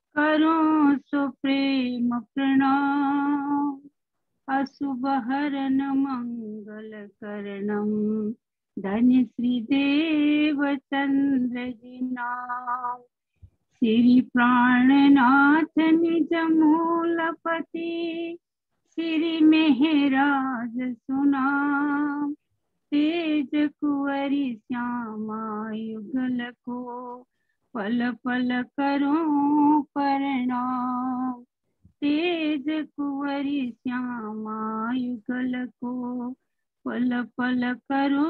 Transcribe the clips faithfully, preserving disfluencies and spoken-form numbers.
करो सो प्रेम प्रणाम, अशुभ हरण मंगल करणम, धन्य श्री देव चंद्र जी नाम। श्री प्राणनाथ निज मूलपति, श्री मेहराज सुनाम। तेज कुंवरी श्यामा युगल को, पल पल करो प्रणाम। तेज कुंवरी श्यामा युगल को, पल पल करो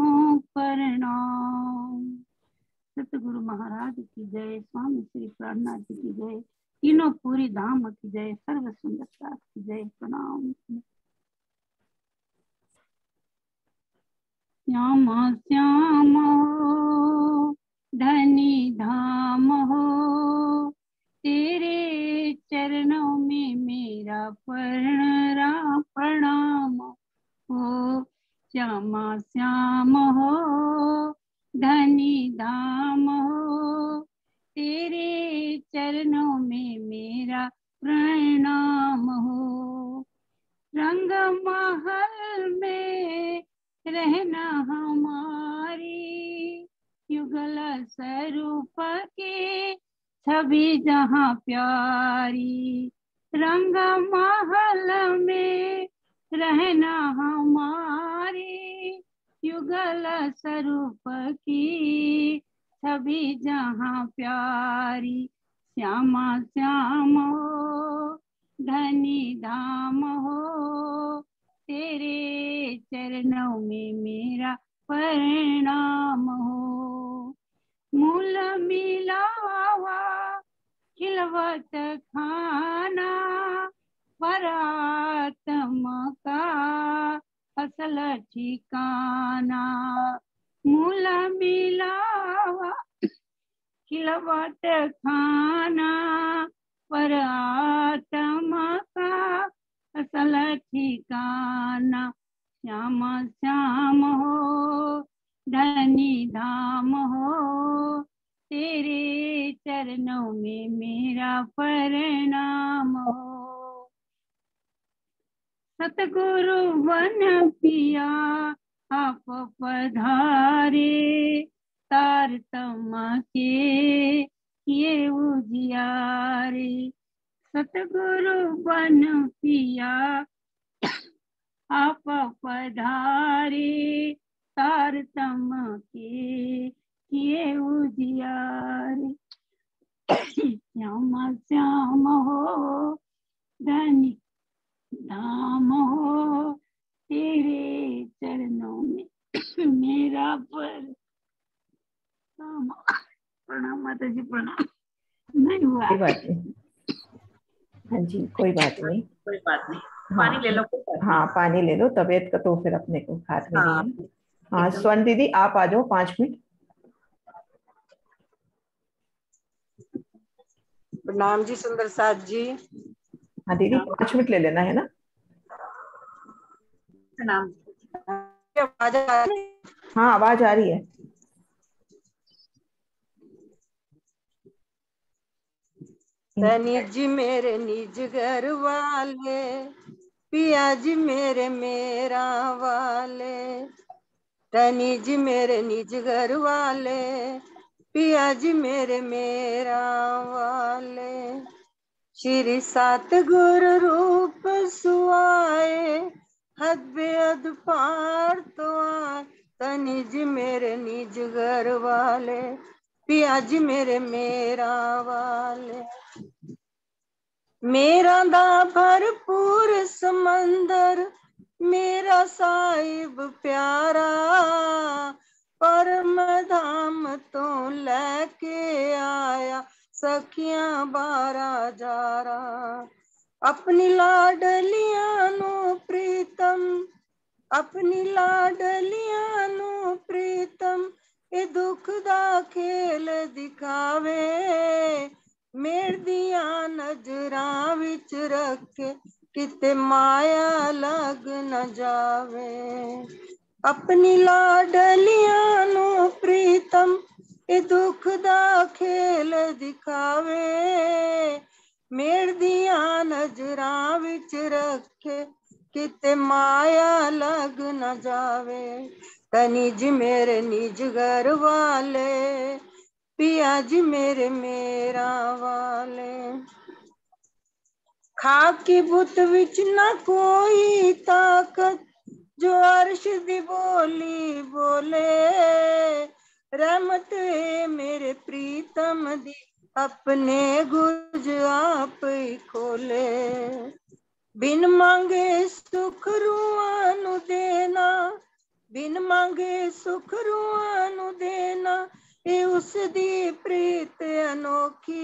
प्रणाम। सतगुरु महाराज की जय, स्वामी श्री प्राणनाथ जी की जय, तीनों पूरी धाम की जय, सर्व सुंदरता की जय। प्रणाम। श्यामा श्याम हो धनी धाम हो, तेरे चरणों में मेरा प्रणाम हो। श्यामा श्याम हो धनी धाम हो, तेरे चरणों में मेरा प्रणाम हो। रंग महल में रहना हमारी, युगल स्वरूप के छवि जहाँ प्यारी। रंग महल में रहना हमारी, युगल स्वरूप की छवि जहाँ प्यारी। श्यामा श्याम हो धनी धाम हो, तेरे चरणों में मेरा प्रणाम हो। मूल मिलावा खिलवत खाना, परात्मा का असल ठिकाना। मूल मिलावा खिलवत खाना, पर आत्मा का असल ठिकाना। श्यामा श्याम हो धनी धाम हो, तेरे चरणों में मेरा प्रणाम हो। सतगुरु वन पिया आप पधारे, तारतम्य के ये उजियारे। सतगुरु वन पिया आप पधारे, तारतम्य के ये उजियारे। श्यामा श्याम हो धनी धाम हो, तेरे चरणों में मेरा पर प्रणाम। माता जी प्रणाम। नहीं हुआ। कोई बात नहीं। हाँ जी, कोई बात नहीं, कोई बात नहीं। हाँ, पानी ले लो। हाँ पानी ले लो, तबीयत का तो फिर अपने को हाथ में हाँ, नहीं है। हाँ स्वर्ण दीदी आप आ जाओ पांच मिनट। प्रणाम जी सुंदर साथ जी। हाँ दीदी पांच मिनट ले लेना है ना। प्रणाम। आवाज आ रही है? हाँ आवाज आ रही है। तनी जी मेरे निज घर वाले, पिया जी मेरे मेरा वाले। तनी जी मेरे निज घर वाले, पिया जी मेरे मेरा वाले। श्री सतगुरु रूप सुआए, हद बेअद पार तो आए। तनी जी मेरे निज घर वाले, पिया जी मेरे मेरा वाले। मेरा दा भरपूर समंदर, मेरा साहिब प्यारा, परम धाम तो लेके आया, सखियां बारा जारा। अपनी लाडलियां नो प्रीतम, अपनी लाडलियां नो प्रीतम, ए दुख दा खेल दिखावे। मेर दिया नजरां विच रखे, किते माया लग न जावे। अपनी लाडलियां नो प्रीतम, ए दुख दा खेल दिखावे, मेड़ दिया नजरां विच रखे, किते माया लग न जावे। तनी जी मेरे निज घर वाले, पिया जी मेरे मेरा वाले। खाकी बुत विच न कोई ताकत, जो अर्श दी बोली बोले, रहमत है मेरे प्रीतम दी, अपने गुज आप ही खोले। बिन मांगे सुख रूहां नू देना, बिन मांगे सुख रूहां नू देना, ए उस दी प्रीत अनोखी,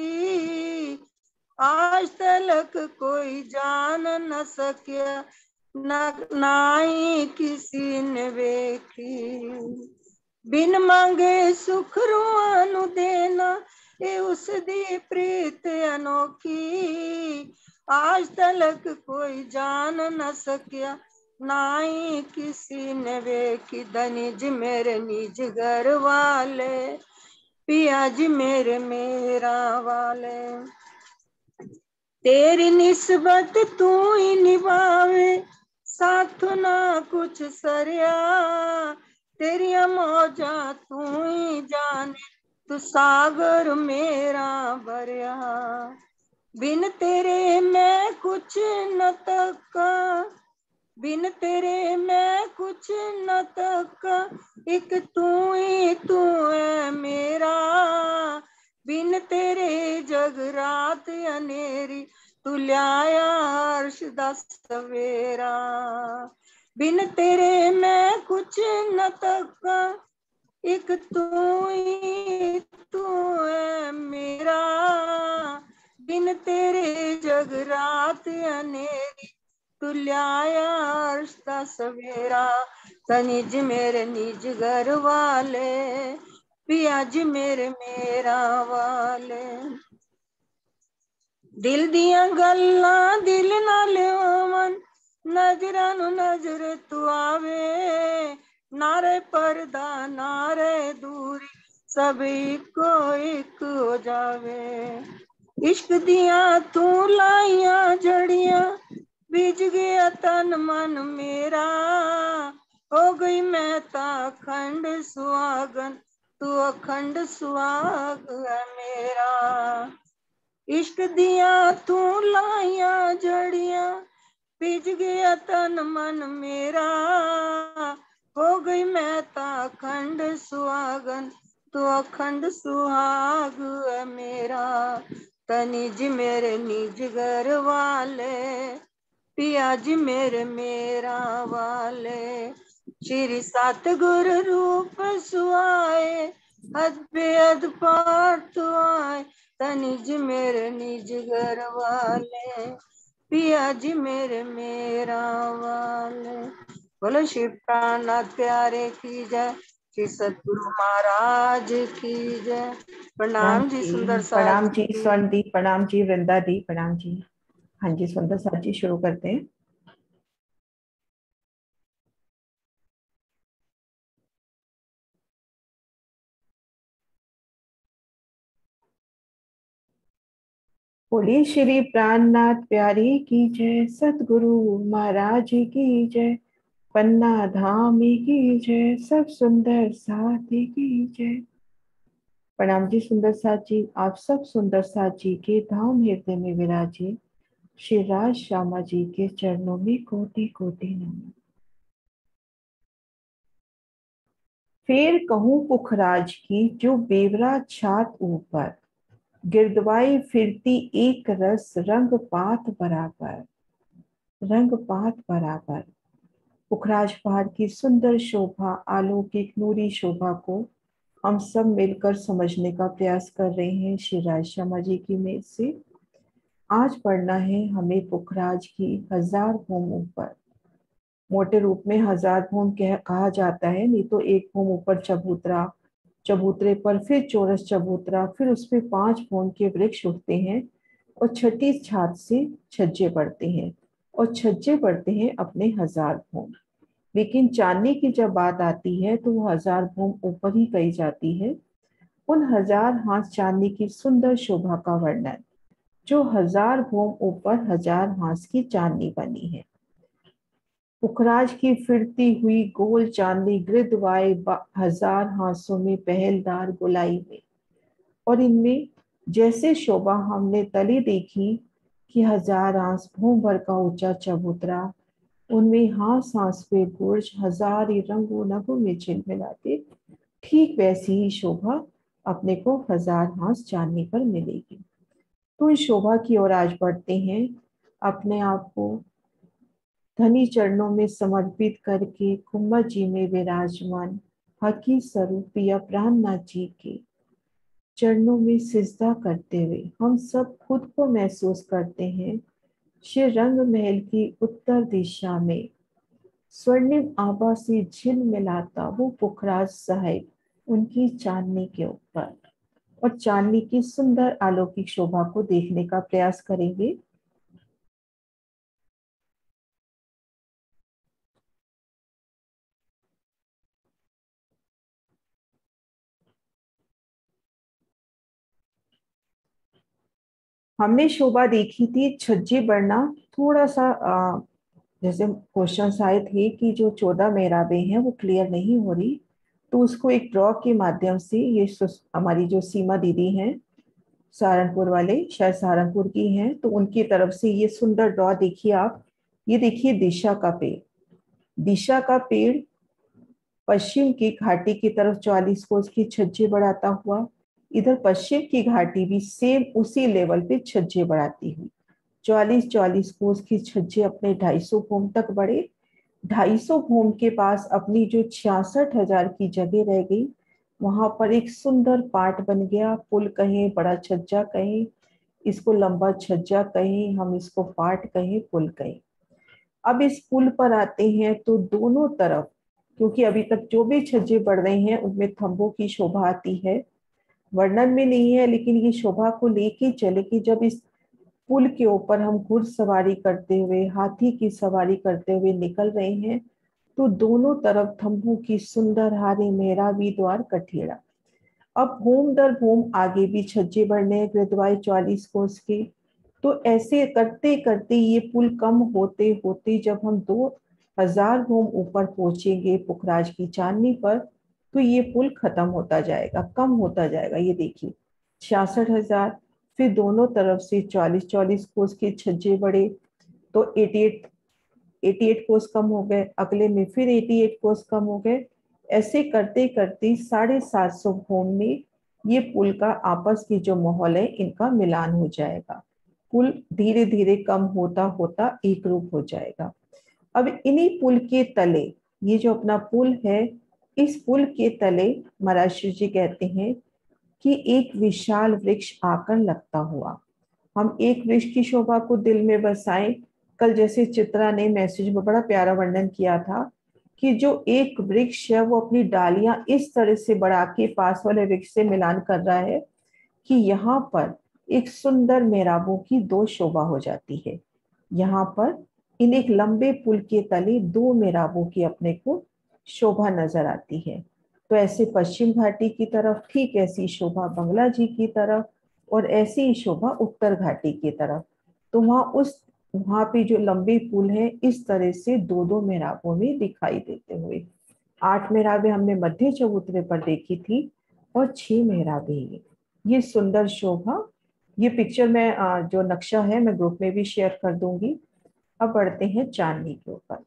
आज तलक कोई जान न सकिया, न नाई किसी ने वेखी। बिन मांगे सुख रूहां नू देना, ए उस दी प्रीत अनोखी, आज तलक कोई जान न सकिया, नाई किसी ने वेखी। धनी जी मेरे निज घर वाले, पिया जी मेरे मेरा वाले। तेरी निस्बत तू ही निभावे, साथ ना कुछ सरिया, तेरिया मौजा तू ही जाने, तू सागर मेरा भरिया। बिन तेरे मैं कुछ न तका, बिन तेरे मैं कुछ न तका, एक तू ही तू है मेरा। बिन तेरे जग रात अनेरी, तू ल्याया अर्श दा सवेरा। बिन तेरे मैं कुछ न तका, एक तू ही तू है मेरा। बिन तेरे जग रात अनेरी, तू ल्याया अर्श दा सवेरा। तनी जी मेरे निज घर वाले, पिया जी मेरे मेरा वाले। दिल दियां गल्लां दिल नाल होवन, नजरां नू नजर तू आवे, नारे पर्दा नारे दूरी, सब इको इक हो जावे। इश्क दियां तू लाइयां जड़ियां, बीज गया तन मन मेरा, हो गई मैं ता अखंड सुहागन, तू अखंड सुहाग है मेरा। इश्क दिया तू लाइया जड़ियां, बीज गया तन मन मेरा, हो गई मैं ता अखंड सुहागन, तू अखंड सुहाग है मेरा। तनी जी मेरे निज घर वाले, पिया जी मेरे मेरा वाले। श्री सतगुर रूप सुआए, अद बेअद पार तू आए, तनी जी मेरे निज घर वाले, पिया जी मेरे मेरा वाले। बोलो शिव प्राणनाथ प्यारे की जय, श्री सतगुरु महाराज की जय। प्रणाम जी सुंदर साथ प्रणाम जी स्वर्ण दी, प्रणाम जी वृंदा दी, प्रणाम जी। हाँ जी सुंदर साथ जी शुरू करते हैं। बोलिए श्री प्राणनाथ प्यारे की जय, सतगुरु महाराज की जय, पन्ना धाम की जय, सब सुंदर साथी की जय। प्रणाम जी सुंदर साथ जी, आप सब सुंदर साथ जी के धाम हृदय में विराजे श्री राज श्यामा जी के चरणों में कोटि कोटि नमन। फेर कहूं पुखराज की, जो बेवरा छात ऊपर, गिरदवाई फिरती एक रस, रंग पात बराबर, रंग पात बराबर। पुखराज पहाड़ की सुंदर शोभा, अलौकिक नूरी शोभा को हम सब मिलकर समझने का प्रयास कर रहे हैं श्री राज श्यामा जी की मेल से। आज पढ़ना है हमें पुखराज की हजार भूम ऊपर। मोटे रूप में हजार भूम कहा जाता है, नहीं तो एक भूम ऊपर चबूतरा, चबूतरे पर फिर चौरस चबूतरा, फिर उस पे पांच भूम के वृक्ष उठते हैं और छठी छात से छज्जे पड़ते हैं और छज्जे पड़ते हैं अपने हजार भूम। लेकिन चांदनी की जब बात आती है तो वो हजार भूम ऊपर ही कही जाती है। उन हजार हाथ चांदी की सुंदर शोभा का वर्णन, जो हजार भोम ऊपर हजार हाथ की चांदी बनी है। पुखराज की फिरती हुई गोल चांदी गिरदवाए हजार हाथों में पहलदार गोलाई में, और इनमें जैसे शोभा हमने तली देखी कि हजार आंस भूम भर का ऊंचा चबूतरा, उनमें हास हास पे गुर्ज हजार ही रंगों नगों में झिलमिलाते, ठीक वैसी ही शोभा अपने को हजार हास चांदी पर मिलेगी। तो इस शोभा की ओर आज बढ़ते हैं, अपने आप को धनी चरणों में समर्पित करके कुंभ जी में विराजमान हकी स्वरूप पिया प्राणनाथ जी के चरणों में सिजदा करते हुए हम सब खुद को महसूस करते हैं श्री रंग महल की उत्तर दिशा में स्वर्णिम आभा से झिलमिलाता वो पुखराज साहिब उनकी चांदनी के ऊपर, और चांदनी की सुंदर अलौकिक शोभा को देखने का प्रयास करेंगे। हमने शोभा देखी थी छज्जे बढ़ना, थोड़ा सा आ, जैसे क्वेश्चन आए थे कि जो चौदह मेहराबें हैं वो क्लियर नहीं हो रही, तो उसको एक ड्रॉ के माध्यम से, ये हमारी जो सीमा दीदी हैं सहारनपुर वाले, शायद सहारनपुर की हैं, तो उनकी तरफ से ये सुंदर ड्रॉ देखिए आप। ये देखिए दिशा का पेड़, दिशा का पेड़ पश्चिम की घाटी की तरफ चालीस कोस की छज्जे बढ़ाता हुआ, इधर पश्चिम की घाटी भी सेम उसी लेवल पे छज्जे बढ़ाती हुई चालीस चालीस कोस की छज्जे अपने ढाई सौ भूम तक बढ़े। ढाई सौ भूम के पास अपनी जो छियासठ हजार की जगह रह गई, वहां पर एक सुंदर पाट बन गया। पुल कहें, बड़ा छज्जा कहें, इसको लंबा छज्जा कहें, हम इसको पाट कहें, पुल कहें। अब इस पुल पर आते हैं तो दोनों तरफ, क्योंकि अभी तक जो भी छज्जे बढ़ रहे हैं उनमें थंबों की शोभा आती है, वर्णन में नहीं है, लेकिन ये शोभा को लेके चले कि जब इस पुल के ऊपर हम घुड़सवारी करते हुए, हाथी की सवारी करते हुए निकल रहे हैं, तो दोनों तरफ थंबों की सुंदर हारे मेहराबी द्वार कठेड़ा। अब भूम दर भूम आगे भी छज्जे बढ़ने हैं, गिरदवाई चालीस कोस के। तो ऐसे करते करते ये पुल कम होते होते जब हम दो हजार भूम ऊपर पहुंचेंगे पुखराज की चांदनी पर, तो ये पुल खत्म होता जाएगा, कम होता जाएगा। ये देखिए छियासठ हजार, फिर दोनों तरफ से चालीस चालीस कोस के छज्जे बढ़े, तो अठासी अठासी कोस कम हो गए, अगले में फिर अठासी कोस कम हो गए। ऐसे करते करते साढ़े सात सौ भूम में ये पुल का आपस की जो माहौल है इनका मिलान हो जाएगा, पुल धीरे धीरे कम होता होता एक रूप हो जाएगा। अब इन्हीं पुल के तले, ये जो अपना पुल है, इस पुल के तले महाराज जी कहते हैं कि एक विशाल वृक्ष आकर लगता हुआ। हम एक वृक्ष की शोभा को दिल में बसाएं। कल जैसे चित्रा ने मैसेज में बड़ा प्यारा वर्णन किया था कि जो एक वृक्ष है वो अपनी डालियां इस तरह से बढ़ा के पास वाले वृक्ष से मिलान कर रहा है कि यहाँ पर एक सुंदर मेहराबों की दो शोभा हो जाती है। यहाँ पर इन एक लंबे पुल के तले दो मेहराबों की अपने को शोभा नजर आती है। तो ऐसे पश्चिम घाटी की तरफ ठीक ऐसी शोभा बंगला जी की तरफ, और ऐसी ही शोभा उत्तर घाटी की तरफ। तो वहां उस वहां पे जो लंबे पुल है इस तरह से दो दो मेहराबों में दिखाई देते हुए, आठ मेहराबें हमने मध्य चबूतरे पर देखी थी और छह मेहराबें। ये सुंदर शोभा, ये पिक्चर में जो नक्शा है मैं ग्रुप में भी शेयर कर दूंगी। अब बढ़ते हैं चांदनी के ऊपर।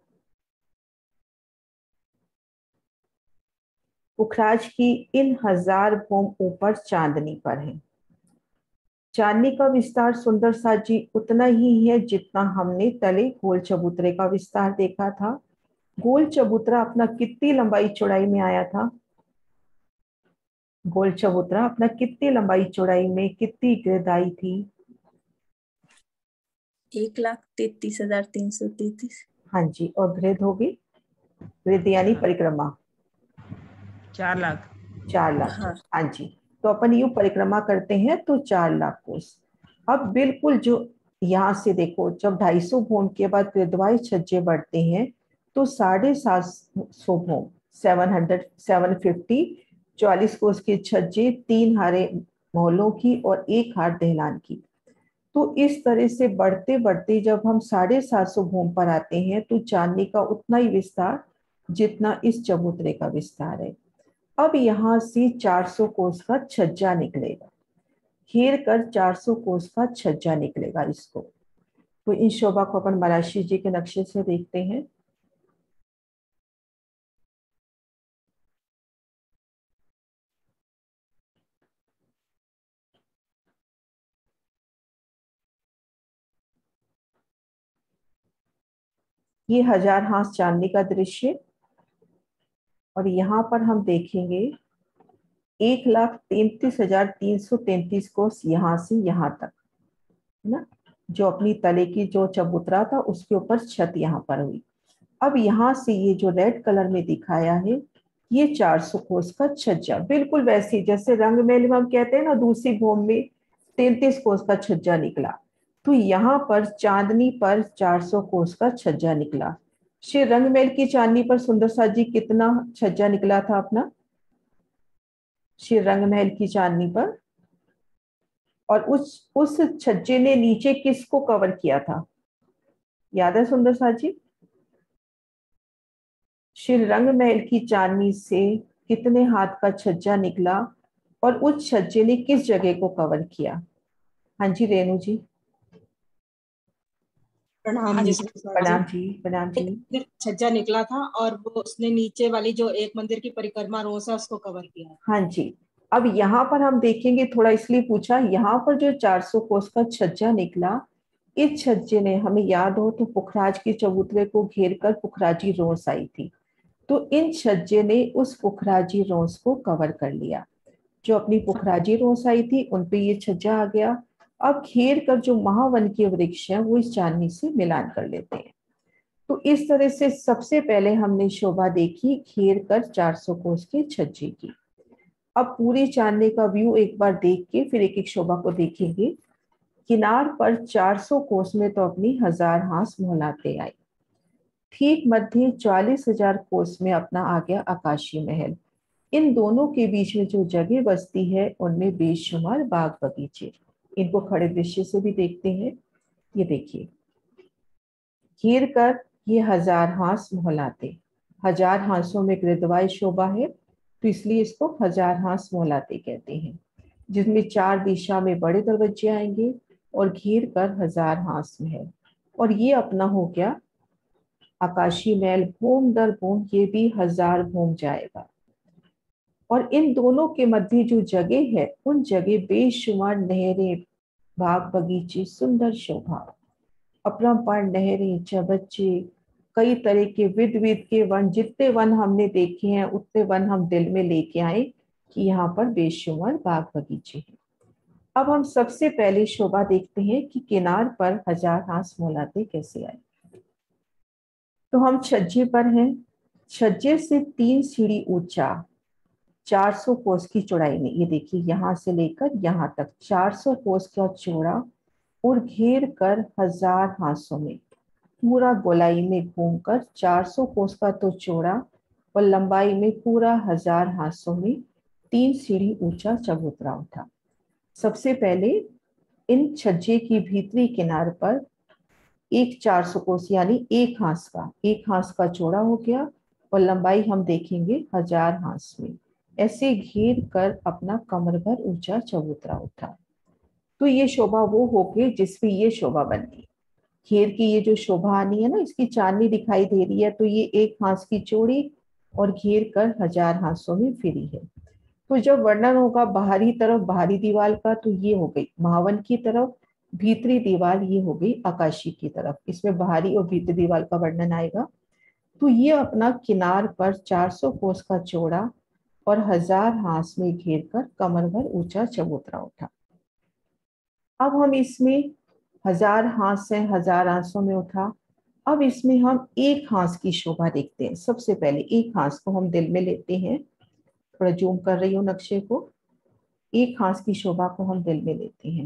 पुखराज की इन हजार भूम ऊपर चांदनी पर है। चांदनी का विस्तार सुंदर सा जी उतना ही है जितना हमने तले गोल चबूतरे का विस्तार देखा था। गोल चबूतरा अपना कितनी लंबाई चौड़ाई में आया था? गोल चबूतरा अपना कितनी लंबाई चौड़ाई में कितनी गिरदाई थी? एक लाख तैतीस हजार तीन सौ तैतीस। हाँ जी, और गृद होगी, गृद यानी परिक्रमा चार लाख चार लाख हाँ। हाँ जी, तो अपन यूं परिक्रमा करते हैं तो चार लाख कोस। अब बिल्कुल जो यहाँ से देखो, जब ढाई सौ भूम के बाद गिरदवाई छज्जे बढ़ते हैं तो साढ़े सात सौ Bhoom seven hundred seven fifty चौवालीस कोस के छज्जे, तीन हारे मोहलों की और एक हार दहलान की। तो इस तरह से बढ़ते बढ़ते जब हम साढ़े सात सौ भूम पर आते हैं तो चांदनी का उतना ही विस्तार जितना इस चबूतरे का विस्तार है। अब यहाँ से चार सौ कोस का छज्जा निकलेगा, घेर कर चार सौ कोस का छज्जा निकलेगा इसको। तो इस शोभा को अपन मराशी जी के नक्शे से देखते हैं। ये हजार हाथ चांदनी का दृश्य, और यहाँ पर हम देखेंगे एक लाख तैंतीस हजार तीन सौ तैंतीस कोस यहाँ से यहाँ तक, है ना, जो अपनी तले की जो चबूतरा था उसके ऊपर छत यहाँ पर हुई। अब यहाँ से ये जो रेड कलर में दिखाया है ये चार सौ कोस का छज्जा, बिल्कुल वैसे जैसे रंग महल में हम कहते हैं ना दूसरी भूमि में तैंतीस कोस का छज्जा निकला, तो यहाँ पर चांदनी पर चार सौ कोस का छज्जा निकला। श्री रंग महल की चांदनी पर सुंदर सा जी कितना छज्जा निकला था अपना, श्री रंग महल की चांदनी पर, और उस उस छज्जे ने नीचे किसको कवर किया था, याद है सुंदर सा जी? श्री रंग महल की चांदनी से कितने हाथ का छज्जा निकला और उस छज्जे ने किस जगह को कवर किया? हाँ जी रेणु जी। प्रणाम हाँ जी। जी, प्रणाम जी, प्रणाम जी। एक छज्जा निकला था और वो उसने नीचे वाली जो एक मंदिर की परिक्रमा रोज है उसको कवर किया। हाँ जी। अब यहाँ पर हम देखेंगे, थोड़ा इसलिए पूछा, यहाँ पर जो चार सौ कोस का छज्जा निकला, इस छज्जे ने, हमें याद हो तो पुखराज के चबूतरे को घेर कर पुखराजी रोस आई थी, तो इन छज्जे ने उस पुखराजी रोस को कवर कर लिया। जो अपनी पुखराजी रोस आई थी उन पे ये छज्जा आ गया। अब घेर कर जो महावन के वृक्ष है वो इस चांदनी से मिलान कर लेते हैं। तो इस तरह से सबसे पहले हमने शोभा देखी घेर कर चार सौ कोस के छज्जे की। अब पूरी चांदनी का व्यू एक बार देख के फिर एक एक शोभा को देखेंगे। किनार पर चार सौ कोस में तो अपनी हजार हांस मोहलाते आई, ठीक मध्य चालीस हजार कोस में अपना आ गया आकाशी महल। इन दोनों के बीच में जो जगह बसती है उनमें बेशुमार बाग बगीचे। इनको खड़े दृश्य से भी देखते हैं। ये देखिए, घेर कर ये हजार हांस मोहलाते, हजार हांसों में गृदवाई शोभा है तो इसलिए इसको हजार हांस मोहलाते कहते हैं, जिसमें चार दिशा में बड़े दरवाजे आएंगे और घेर कर हजार हांस महल। और ये अपना हो गया आकाशी महल, भूम दर भूम ये भी हजार भूम जाएगा। और इन दोनों के मध्य जो जगह है उन जगह बेशुमार नहरें, बाग बगीचे, सुंदर शोभा, अपरंपार नहरें, चबच्चे, कई तरह के विध विध के वन, जितने वन हमने देखे हैं उतने वन हम दिल में लेके आए कि यहाँ पर बेशुमार बाग बगीचे हैं। अब हम सबसे पहले शोभा देखते हैं कि किनार पर हजार हांस मोहलाते कैसे आए। तो हम छज्जे पर हैं, छज्जे से तीन सीढ़ी ऊंचा चार सौ कोस की चौड़ाई में, ये देखिए यहाँ से लेकर यहाँ तक चार सौ कोस का चौड़ा, और घेर कर हजार हांसों में पूरा गोलाई में घूमकर चार सौ कोस का तो चौड़ा और लंबाई में पूरा हजार हांसों में तीन सीढ़ी ऊंचा चबूतरा उठा। सबसे पहले इन छज्जे की भीतरी किनार पर एक चार सौ कोस यानी एक हांस का एक हांस का चौड़ा हो गया और लंबाई हम देखेंगे हजार हांस में, ऐसे घेर कर अपना कमर भर ऊंचा चबूतरा उठा। तो ये शोभा वो हो गई जिसमें ये शोभा बनती, घेर की ये जो शोभा आनी है ना, इसकी चांदनी दिखाई दे रही है, तो ये एक हांस की चौड़ी और घेर कर हजार हांसों में फिरी है। तो जब वर्णन होगा बाहरी तरफ बाहरी दीवार का तो ये हो गई महावन की तरफ, भीतरी दीवार ये हो गई आकाशी की तरफ, इसमें बाहरी और भीतरी दीवार का वर्णन आएगा। तो ये अपना किनार पर चार सौ कोस का चौड़ा और हजार हांस में घेर कर कमर भर ऊंचा चबूतरा उठा। अब हम इसमें हजार हांस से हजार हांसों में उठा, अब इसमें हम एक हांस की शोभा देखते हैं। सबसे पहले एक हांस को हम दिल में लेते हैं, थोड़ा जूम कर रही हूँ नक्शे को, एक हांस की शोभा को हम दिल में लेते हैं।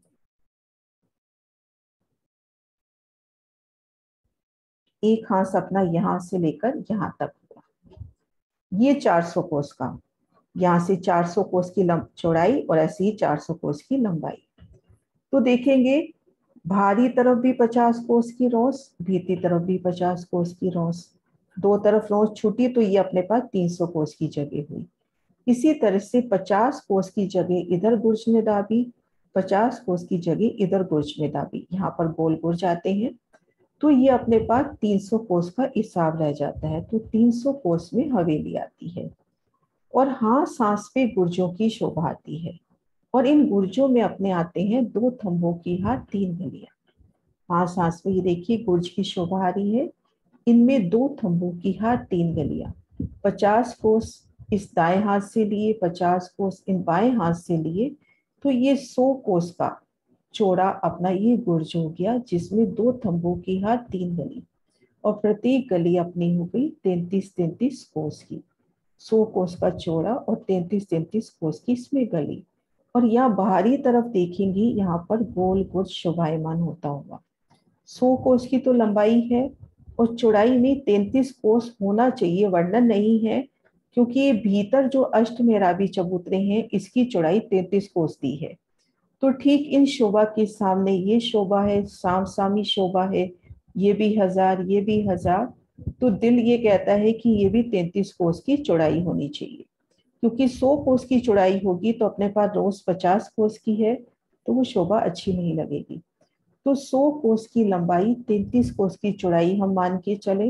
एक हांस अपना यहां से लेकर यहां तक हुआ, ये चार सौ कोस का, यहाँ से चार सौ कोस की लंब चौड़ाई और ऐसे ही चार सौ कोस की लंबाई। तो देखेंगे बाहरी तरफ भी पचास कोस की रॉस, भीतरी तरफ भी पचास कोस की रॉस, दो तरफ रॉस छूटी तो ये अपने पास तीन सौ कोस की जगह हुई। इसी तरह से पचास कोस की जगह इधर गुर्ज में दाबी, पचास कोस की जगह इधर गुर्ज में दाबी, यहाँ पर गोल गुर्ज आते हैं, तो ये अपने पास तीन सौ कोस का हिसाब रह जाता है। तो तीन सौ कोस में हवेली आती है। और हाँ सांस पे गुर्जों की शोभा आती है, और इन गुर्जों में अपने आते हैं दो थंबों की हाथ तीन गलियां। हाँ सांस में ये देखिए गुर्ज की शोभा आ रही है, इनमें दो थंबों की हाथ तीन गलियां, पचास कोस इस दाएं हाथ से लिए, पचास कोस इन बाएं हाथ से लिए, तो ये सौ कोस का चौड़ा अपना ये गुर्ज हो गया, जिसमें दो थंबों की हाथ तीन गली, और प्रत्येक गली अपनी हो गई तैंतीस तैंतीस कोस की, सौ कोस का चौड़ा और तैंतीस तैंतीस कोस की इसमें गली। और यहाँ बाहरी तरफ देखेंगे यहाँ पर गोल गुर्ज शोभायमान होता हुआ। सौ कोस की तो लंबाई है और चौड़ाई में तैंतीस कोस होना चाहिए, वर्णन नहीं है, क्योंकि ये भीतर जो अष्ट मेहराबी चबूतरे हैं इसकी चौड़ाई तैंतीस कोस दी है। तो ठीक इन शोभा के सामने ये शोभा है, साम सामी शोभा है, ये भी हजार ये भी हजार, तो दिल ये कहता है कि ये भी तैंतीस कोस की चौड़ाई होनी चाहिए, क्योंकि सौ कोस की चौड़ाई होगी तो अपने पास रोज पचास कोस की है, तो वो शोभा अच्छी नहीं लगेगी। तो सौ कोस की लंबाई तैंतीस कोस की चौड़ाई हम मान के चले,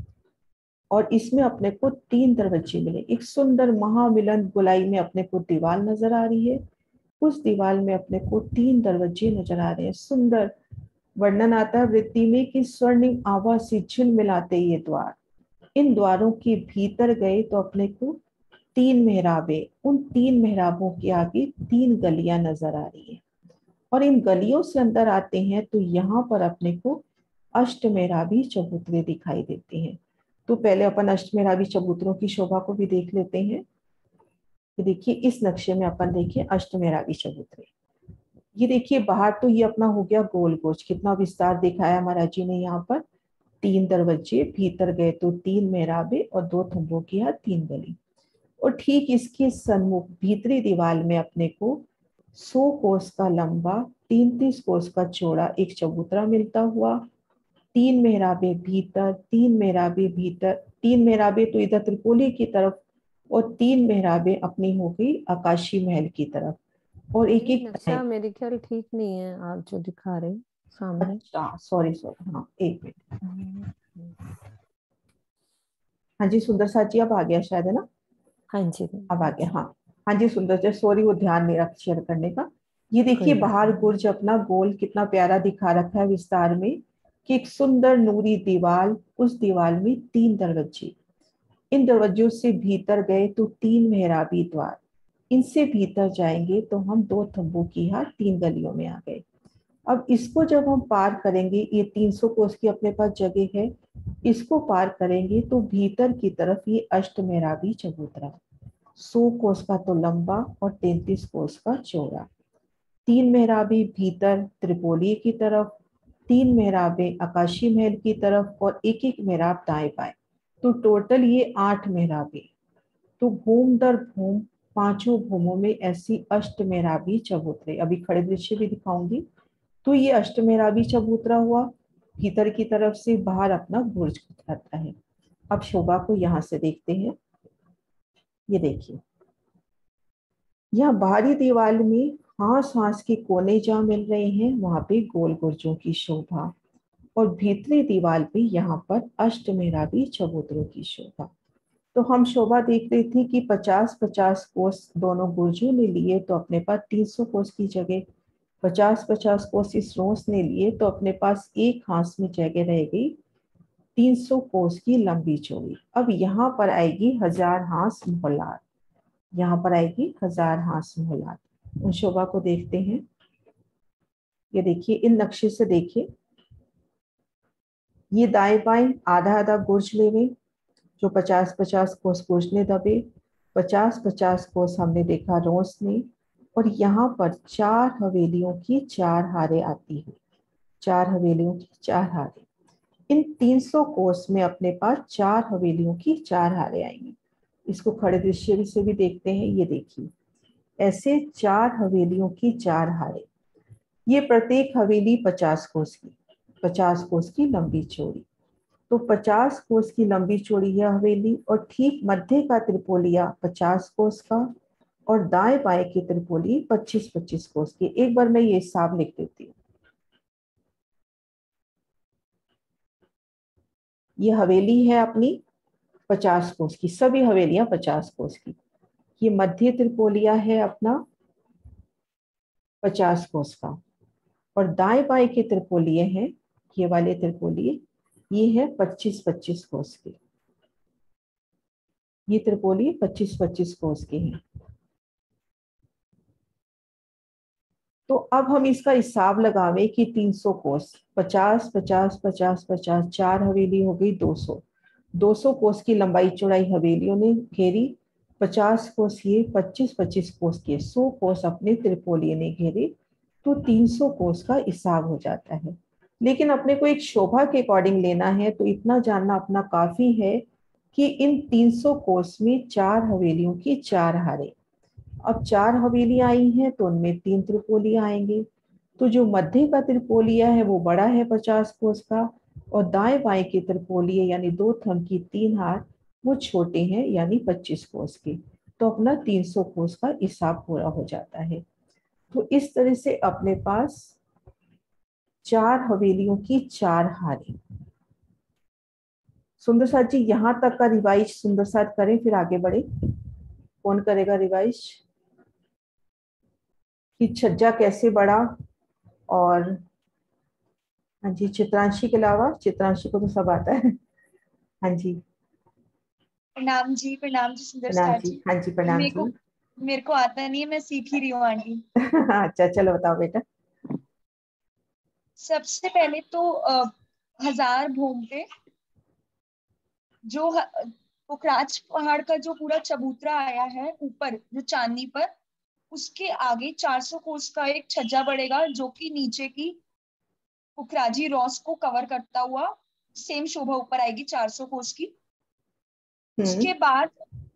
और इसमें अपने को तीन दरवाजे मिले। एक सुंदर महामिलन गोलाई में अपने को दीवार नजर आ रही है, उस दीवार में अपने को तीन दरवाजे नजर आ रहे हैं। सुंदर वर्णन आता है वृत्ति में कि स्वर्णिम आभा से झिलमिलाते ये द्वार, इन द्वारों के भीतर गए तो अपने को तीन मेहराबे, उन तीन मेहराबों के आगे तीन गलियां नजर आ रही है, और इन गलियों से अंदर आते हैं तो यहाँ पर अपने को अष्ट मेहराबी चबूतरे दिखाई देते हैं। तो पहले अपन अष्ट मेहराबी चबूतरों की शोभा को भी देख लेते हैं। तो देखिए इस नक्शे में अपन देखिए अष्ट मेहराबी चबूतरे, ये देखिए बाहर तो ये अपना हो गया गोल गोश, कितना विस्तार दिखाया महाराज जी ने यहाँ पर, तीन दरवाजे, भीतर गए तो तीन मेहराबे और दो थंबों की हाथ तीन गली। और ठीक इसके सन्मुख भीतरी दीवार में अपने को सौ कोस का लंबा तैंतीस कोस का चौड़ा एक चबूतरा मिलता हुआ, तीन मेहराबे भीतर, तीन मेहराबे भीतर, तीन मेहराबे तो इधर त्रिपोली की तरफ, और तीन मेहराबे अपनी हो गई आकाशी महल की तरफ, और एक एक नक्शा मेरे ख्याल ठीक नहीं है आप जो दिखा रहे हैं सामने। अच्छा सॉरी सॉरी, हाँ एक मिनट। हाँ जी सुंदर साथ जी अब आ गया शायद, है ना? हाँ जी अब आ गया, हाँ हाँ जी सुंदर जी, सॉरी वो ध्यान नहीं रख शेयर करने का। ये देखिए बाहर गुर्ज अपना गोल कितना प्यारा दिखा रखा है विस्तार में, कि एक सुंदर नूरी दीवार, उस दीवार में तीन दरवाजे, इन दरवाजों से भीतर गए तो तीन मेहराबी द्वार, इनसे भीतर जाएंगे तो हम दो थंबों की हाथ तीन गलियों में आ गए। अब इसको जब हम पार करेंगे, ये तीन सौ कोस की अपने पास जगह है, इसको पार करेंगे तो भीतर की तरफ ये अष्ट मेहराबी चबूतरा, सौ कोस का तो लंबा और तैंतीस कोस का चौड़ा, तीन मेहराबी भीतर त्रिपोली की तरफ, तीन मेहराबे आकाशी महल की तरफ, और एक एक मेहराब दाएं बाएं, तो टोटल ये आठ मेहराबे। तो भूम दर भूम पांचों भूमों में ऐसी अष्ट मेहराबी चबूतरे, अभी खड़े दृश्य भी दिखाऊंगी। तो ये अष्ट मेहराबी चबूतरा हुआ, भीतर की तरफ से बाहर अपना बुर्ज करता है। अब शोभा को यहाँ से देखते हैं, ये देखिए यहाँ बाहरी दीवार में हांस हांस के कोने जहाँ मिल रहे हैं वहां पे गोल गुर्जों की शोभा, और भीतरी दीवार पे यहाँ पर अष्ट मेहराबी चबूतरों की शोभा। तो हम शोभा देख रहे थे कि पचास पचास कोस दोनों गुर्जों ने लिए तो अपने पास तीन सौ कोस की जगह, पचास पचास कोस इस रोस ने लिए तो अपने पास एक हांस में जगह रह गई तीन सौ कोस की लंबी चौड़ी। अब यहाँ पर आएगी हजार हांस मोहलात, यहाँ पर आएगी हजार हांस मोहलात। उन शोभा को देखते हैं, ये देखिए इन नक्शे से देखिए, ये दाएं बाएं आधा आधा गुर्ज लेवे, जो पचास पचास कोस गुर्ज ने दबे, पचास पचास कोस हमने देखा रोस ने, और यहाँ पर चार हवेलियों की चार हारे आती है, चार हवेलियों की चार हारे। इन तीन सौ कोस में अपने पास चार हवेलियों की चार हारे आएंगी। इसको खड़े दृश्य से भी देखते हैं। ये देखिए, ऐसे चार हवेलियों की चार हारें, ये प्रत्येक हवेली पचास कोस की, पचास कोस की लंबी चौड़ी। तो पचास कोस की लंबी चौड़ी है हवेली, और ठीक मध्य का त्रिपोलिया पचास कोस का, और दाएं बाएं की त्रिपोली पच्चीस पच्चीस कोस की। एक बार मैं ये हिसाब लिख देती हूँ। ये हवेली है अपनी पचास कोस की, सभी हवेलियां पचास कोस की। ये मध्य त्रिपोलिया है अपना पचास कोस का, और दाएं बाएं के त्रिपोलिये हैं, ये वाले त्रिपोलिये, ये है पच्चीस पच्चीस कोस के। ये त्रिपोली पच्चीस पच्चीस कोस के हैं। तो अब हम इसका हिसाब लगावे कि तीन सौ कोस, पचास पचास पचास पचास, चार हवेली हो गई दो सौ, दो सौ कोस की लंबाई चौड़ाई हवेलियों ने घेरी, पचास कोस ये, पच्चीस पच्चीस कोस के, सौ कोस अपने त्रिपोलिये ने घेरे, तो तीन सौ कोस का हिसाब हो जाता है। लेकिन अपने को एक शोभा के अकॉर्डिंग लेना है, तो इतना जानना अपना काफी है कि इन तीन सौ कोस में चार हवेलियों की चार हारें। अब चार हवेली आई हैं तो उनमें तीन त्रिपोलिया आएंगे। तो जो मध्य का त्रिपोलिया है वो बड़ा है पचास कोस का, और दाएं बाएं के त्रिपोलिये यानी दो थंब की तीन हार वो छोटे हैं यानी पच्चीस कोस के। तो अपना तीन सौ कोस का हिसाब पूरा हो जाता है। तो इस तरह से अपने पास चार हवेलियों की चार हारें। सुंदर साथ जी यहां तक का रिवाइज सुंदर साथ करें, फिर आगे बढ़े। कौन करेगा रिवाइज कि छज्जा कैसे बढ़ा? और हाँ जी, चित्रांशी के अलावा, चित्रांशी को तो सब आता है। हाँ जी प्रणाम जी। प्रणाम जी सुंदर प्रणाम साथ जी। जी। हाँ जी प्रणाम मेरे जी। को मेरे को आता नहीं है, मैं सीख ही रही हूँ आंटी। अच्छा चलो बताओ बेटा। सबसे पहले तो अ, हजार भूम पे जो ह- पुखराज पहाड़ का जो पूरा चबूतरा आया है ऊपर जो चांदनी पर, उसके आगे चार सौ कोस का एक छज्जा बढ़ेगा जो कि नीचे की पुखराजी रॉस को कवर करता हुआ सेम शोभा ऊपर आएगी चार सौ कोस की। हम्म उसके बाद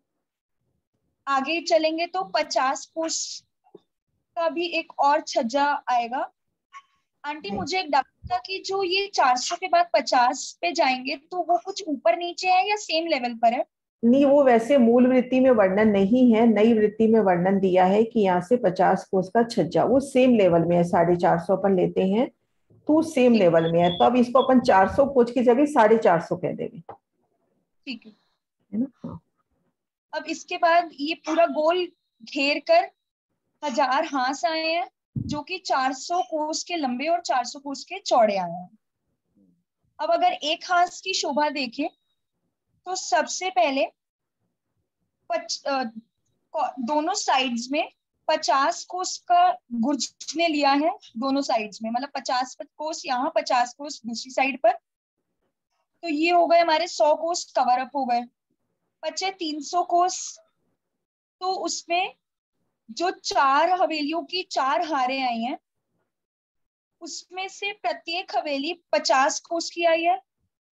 आगे चलेंगे तो पचास कोस का भी एक और छज्जा आएगा। आंटी मुझे एक डाउट था कि जो ये चार सौ के बाद पचास पे जाएंगे तो वो कुछ ऊपर नीचे है या सेम लेवल पर है? नहीं, वो वैसे मूल वृत्ति में वर्णन नहीं है, नई वृत्ति में वर्णन दिया है कि यहाँ से पचास कोस का छज्जा वो सेम लेवल में है। साढ़े चार सौ अपन लेते हैं तो सेम लेवल में है, तो अब इसको अपन चार सौ कोस की जगह साढ़े चार सौ कह देंगे, ठीक है। है ना? हाँ। अब इसके बाद ये पूरा गोल घेर कर हजार हांस आए हैं जो कि चार सौ कोस के लंबे और चार सौ कोस के चौड़े आए हैं। अब अगर एक हांस की शोभा देखें तो सबसे पहले पच, अ, दोनों साइड्स में पचास कोस का गुर्ज ने लिया है। दोनों साइड्स में मतलब पचास कोस यहाँ, पचास कोस दूसरी साइड पर। तो ये हो गए हमारे सौ कोस कवर अप हो गए। बचे तीन सौ कोस। तो उसमें जो चार हवेलियों की चार हारें आई हैं उसमें से प्रत्येक हवेली पचास कोस की आई है।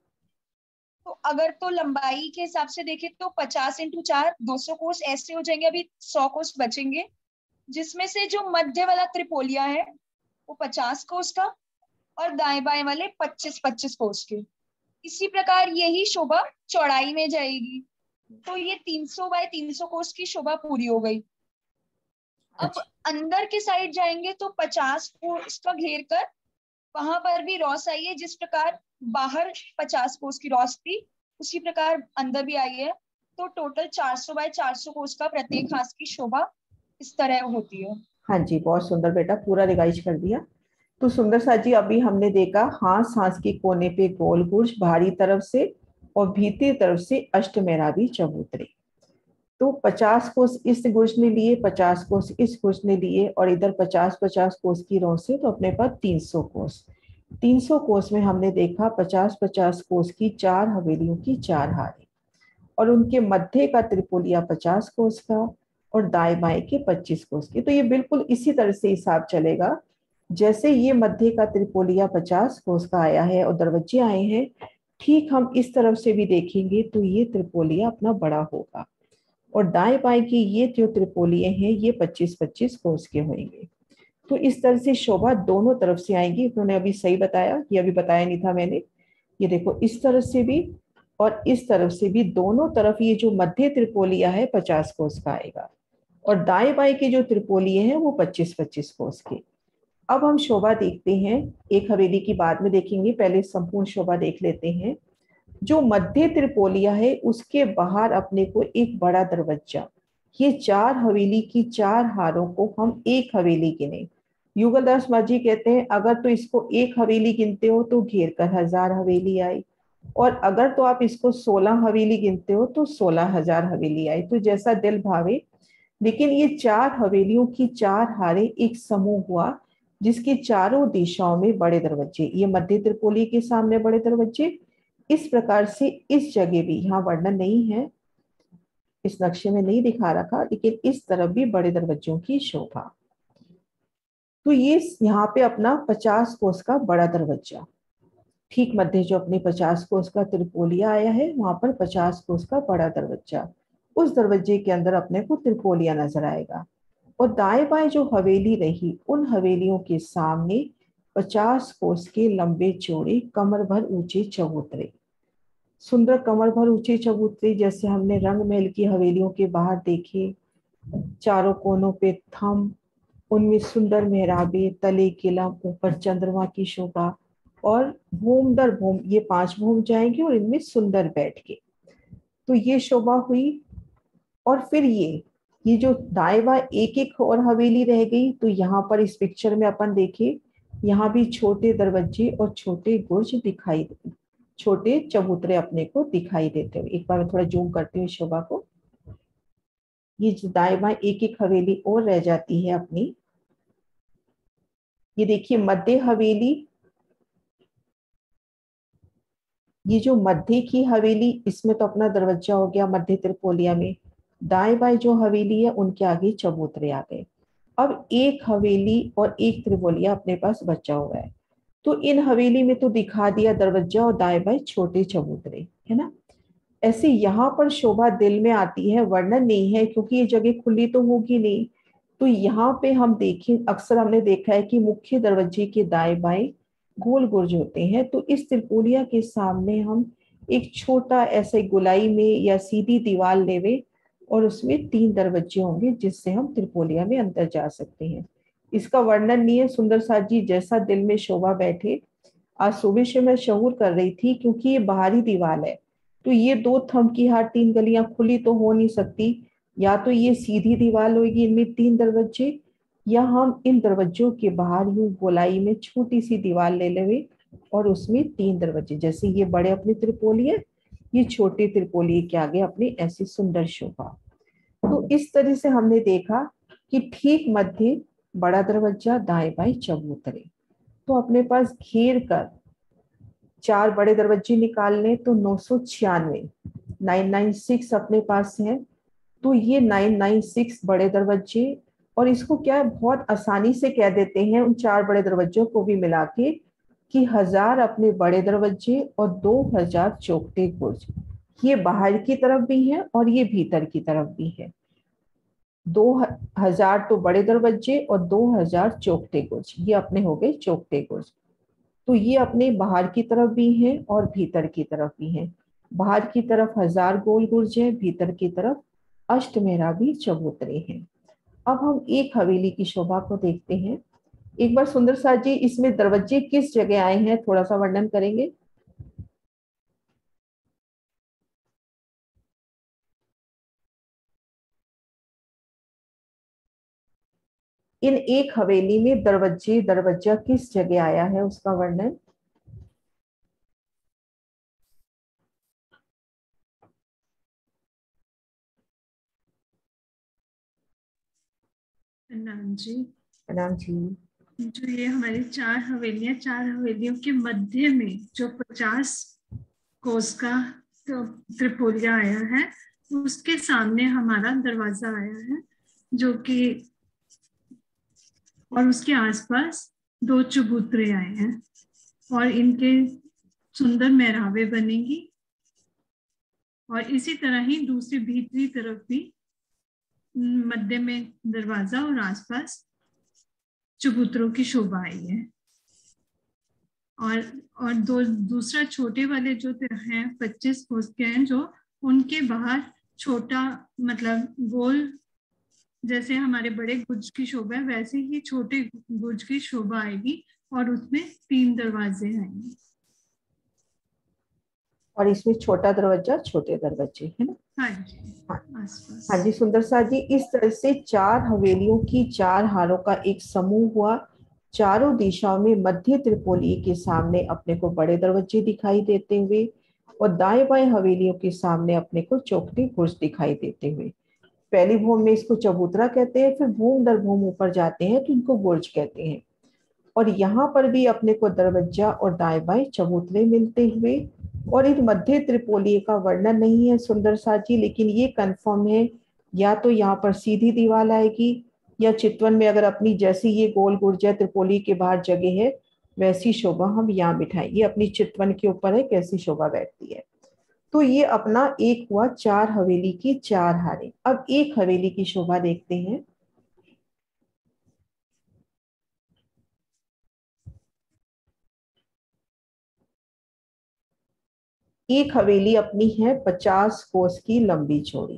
तो अगर तो लंबाई के हिसाब से देखें तो पचास इंटू चार दो सौ कोस ऐसे हो जाएंगे। अभी सौ कोस बचेंगे जिसमें से जो मध्य वाला त्रिपोलिया है वो पचास कोस का और दाएं बाएं वाले पच्चीस पच्चीस कोस के। इसी प्रकार यही शोभा चौड़ाई में जाएगी। तो ये तीन सौ बाय तीन सौ कोस की शोभा पूरी हो गई। अब अंदर के साइड जाएंगे तो पचास कोस का घेर कर वहां पर भी रॉस आई है। जिस प्रकार बाहर पचास कोस की रॉस थी उसी प्रकार अंदर भी आई है। तो टोटल चार सौ बाय चार सौ कोस का प्रत्येक हांस की शोभा इस तरह होती है। हाँ जी बहुत सुंदर बेटा, पूरा रिवाइज कर दिया। तो सुंदर सा जी अभी हमने देखा हांस हांस के कोने पे गोल गुर्ज बाहरी तरफ से और भीतरी तरफ से अष्टमेरावी चबूतरे। तो पचास कोस इस गुर्ज ने लिए, पचास कोस इस गुर्ज ने लिए, और इधर पचास पचास कोस की रो से, तो अपने पास तीन सौ कोस। तीन सौ कोस में हमने देखा पचास पचास कोस की चार हवेलियों की चार हारें, और उनके मध्य का त्रिपोलिया पचास कोस का और दाएं बाएं के पच्चीस कोस के। तो ये बिल्कुल इसी तरह से हिसाब चलेगा जैसे ये मध्य का त्रिपोलिया पचास कोस का आया है और दरवाजे आए हैं, ठीक हम इस तरफ से भी देखेंगे तो ये त्रिपोलिया अपना बड़ा होगा। और दाएं बाएं की ये जो त्रिपोलिये हैं ये पच्चीस पच्चीस कोस के होंगे। तो इस तरह से शोभा दोनों तरफ से आएगी। उन्होंने अभी सही बताया, ये अभी बताया नहीं था मैंने। ये देखो इस तरफ से भी और इस तरफ से भी, दोनों तरफ ये जो मध्य त्रिपोलिया है पचास कोस का आएगा और दाएं बाएं के जो त्रिपोलिये हैं वो पच्चीस पच्चीस कोस के। अब हम शोभा देखते हैं, एक हवेली की बाद में देखेंगे, पहले संपूर्ण शोभा देख लेते हैं। जो मध्य त्रिपोलिया है उसके बाहर अपने को एक बड़ा दरवाजा, ये चार हवेली की चार हारों को हम एक हवेली गिने। युगलदास माझी कहते हैं अगर तो इसको एक हवेली गिनते हो तो घेर कर हजार हवेली आई, और अगर तो आप इसको सोलह हवेली गिनते हो तो सोलह हजार हवेली आई। तो जैसा दिल भावे, लेकिन ये चार हवेलियों की चार हारें एक समूह हुआ जिसकी चारों दिशाओं में बड़े दरवाजे, ये मध्य त्रिपोली के सामने बड़े दरवाजे। इस प्रकार से इस जगह भी, यहाँ वर्णन नहीं है, इस नक्शे में नहीं दिखा रखा, लेकिन इस तरफ भी बड़े दरवाजों की शोभा। तो ये यहाँ पे अपना पचास कोस का बड़ा दरवाजा, ठीक मध्य जो अपने पचास कोस का त्रिपोलिया आया है वहां पर पचास कोस का बड़ा दरवाजा, उस दरवाजे के अंदर अपने को त्रिपोलिया नजर आएगा। और दाएं बाएं जो हवेली रही उन हवेलियों के सामने पचास कोस के लंबे चौड़े कमर भर ऊंचे चबूतरे, सुंदर कमर भर ऊंचे चबूतरे, जैसे हमने रंग महल की हवेलियों के बाहर देखे। चारों कोनों पे थम, उनमें सुंदर मेहराबे, तले किला, ऊपर चंद्रमा की शोभा, और भूम दर भूम ये पांच भूम जाएंगे और इनमें सुंदर बैठ के, तो ये शोभा हुई। और फिर ये ये जो दाएं बाएं एक एक और हवेली रह गई, तो यहाँ पर इस पिक्चर में अपन देखे, यहाँ भी छोटे दरवाजे और छोटे गुर्ज दिखाई, छोटे चबूतरे अपने को दिखाई देते हुए। एक बार मैं थोड़ा जूम करती हूँ शोभा को। ये दाएं बाएं एक एक हवेली और रह जाती है अपनी। ये देखिए मध्य हवेली, ये जो मध्य की हवेली, इसमें तो अपना दरवाजा हो गया मध्य त्रिपोलिया में। दाएं बाएं जो हवेली है उनके आगे चबूतरे आ गए। अब एक हवेली और एक त्रिपोलिया अपने पास बचा हुआ है, तो इन हवेली में तो दिखा दिया दरवाजा और दाएं बाएं छोटे चबूतरे, है ना। ऐसे यहाँ पर शोभा दिल में आती है, वर्णन नहीं है क्योंकि ये जगह खुली तो होगी नहीं। तो यहाँ पे हम देखें, अक्सर हमने देखा है कि मुख्य दरवाजे के दाएं बाएं गोल गुर्ज होते हैं। तो इस त्रिपोलिया के सामने हम एक छोटा ऐसे गुलाई में या सीधी दीवार लेवे और उसमें तीन दरवाजे होंगे जिससे हम त्रिपोलिया में अंदर जा सकते हैं। इसका वर्णन नहीं है, सुंदर साथ जी जैसा दिल में शोभा बैठे। आज सुबह से मैं शहूर कर रही थी क्योंकि ये बाहरी दीवार है, तो ये दो थम की हाथ तीन गलियां खुली तो हो नहीं सकती, या तो ये सीधी दीवार होगी इनमें तीन दरवाजे, या हम इन दरवाजों के बाहर यूं गोलाई में छोटी सी दीवार ले लेवे और उसमें तीन दरवाजे, जैसे ये बड़े अपने त्रिपोलिये, ये छोटे त्रिपोलिये के आगे अपनी ऐसी सुंदर शोभा। तो इस तरह से हमने देखा कि ठीक मध्य बड़ा दरवाजा, दाएं बाएं चबूतरे। तो अपने पास घेर कर चार बड़े दरवाजे निकालने तो नौ सौ छियानवे नाइन नाइन सिक्स अपने पास है। तो ये नाइन नाइन सिक्स बड़े दरवाजे, और इसको क्या बहुत आसानी से कह देते हैं उन चार बड़े दरवाजों को भी मिला के कि हजार अपने बड़े दरवाजे और दो हजार चौखटे गुर्ज। ये बाहर की तरफ भी है और ये भीतर की तरफ भी है। दो हजार तो बड़े दरवाजे और दो हजार चौखटे गुर्ज, ये अपने हो गए चौखटे गुर्ज। तो ये अपने बाहर की तरफ भी हैं और भीतर की तरफ भी हैं। बाहर की तरफ हजार गोल गुर्ज है, भीतर की तरफ अष्टमेहराबी चबूतरे हैं। अब हम एक हवेली की शोभा को देखते हैं। एक बार सुंदर साथ जी इसमें दरवाजे किस जगह आए हैं थोड़ा सा वर्णन करेंगे। इन एक हवेली में दरवाजे दरवाजा किस जगह आया है उसका वर्णन। प्रणाम जी। प्रणाम जी। जो ये हमारी चार हवेलियां, चार हवेलियों के मध्य में जो पचास कोस का तो त्रिपोलिया आया है, उसके सामने हमारा दरवाजा आया है, जो कि और उसके आसपास दो चबूतरे आए हैं और इनके सुंदर मेहराबें बनेगी। और इसी तरह ही दूसरी भीतरी तरफ भी मध्य में दरवाजा और आसपास चबूतरों की शोभा आई है। और और दो दूसरा छोटे वाले जो हैं पच्चीस कोस के हैं, जो उनके बाहर छोटा मतलब गोल, जैसे हमारे बड़े गुर्ज की शोभा है वैसे ही छोटे गुर्ज की शोभा आएगी और उसमें तीन दरवाजे आएंगे। और इसमें छोटा दरवाजा छोटे दरवाजे है ना। हाँ जी, हाँ जी सुंदर सा जी, इस तरह से चार हवेलियों की चार हारों का एक समूह हुआ। चारों दिशाओं में मध्य त्रिपोली के सामने अपने को बड़े दरवाजे दिखाई देते हुए और दाएं बाएं हवेलियों के सामने अपने को चौखटी बुर्ज दिखाई देते हुए। पहली भूम में इसको चबूतरा कहते हैं, फिर भूम दर भूम ऊपर जाते हैं तो इनको बुर्ज कहते हैं। और यहाँ पर भी अपने को दरवाजा और दाएं बाएं चबूतरे मिलते हुए। और इन मध्य त्रिपोली का वर्णन नहीं है सुंदर सा जी, लेकिन ये कंफर्म है या तो यहाँ पर सीधी दीवार आएगी या चितवन में अगर अपनी जैसी ये गोल गुर्जा त्रिपोली के बाहर जगह है वैसी शोभा हम यहाँ बिठाएंगे। अपनी चितवन के ऊपर है कैसी शोभा बैठती है। तो ये अपना एक हुआ चार हवेली की चार हारें। अब एक हवेली की शोभा देखते हैं। एक हवेली अपनी है पचास कोस की लंबी चौड़ी।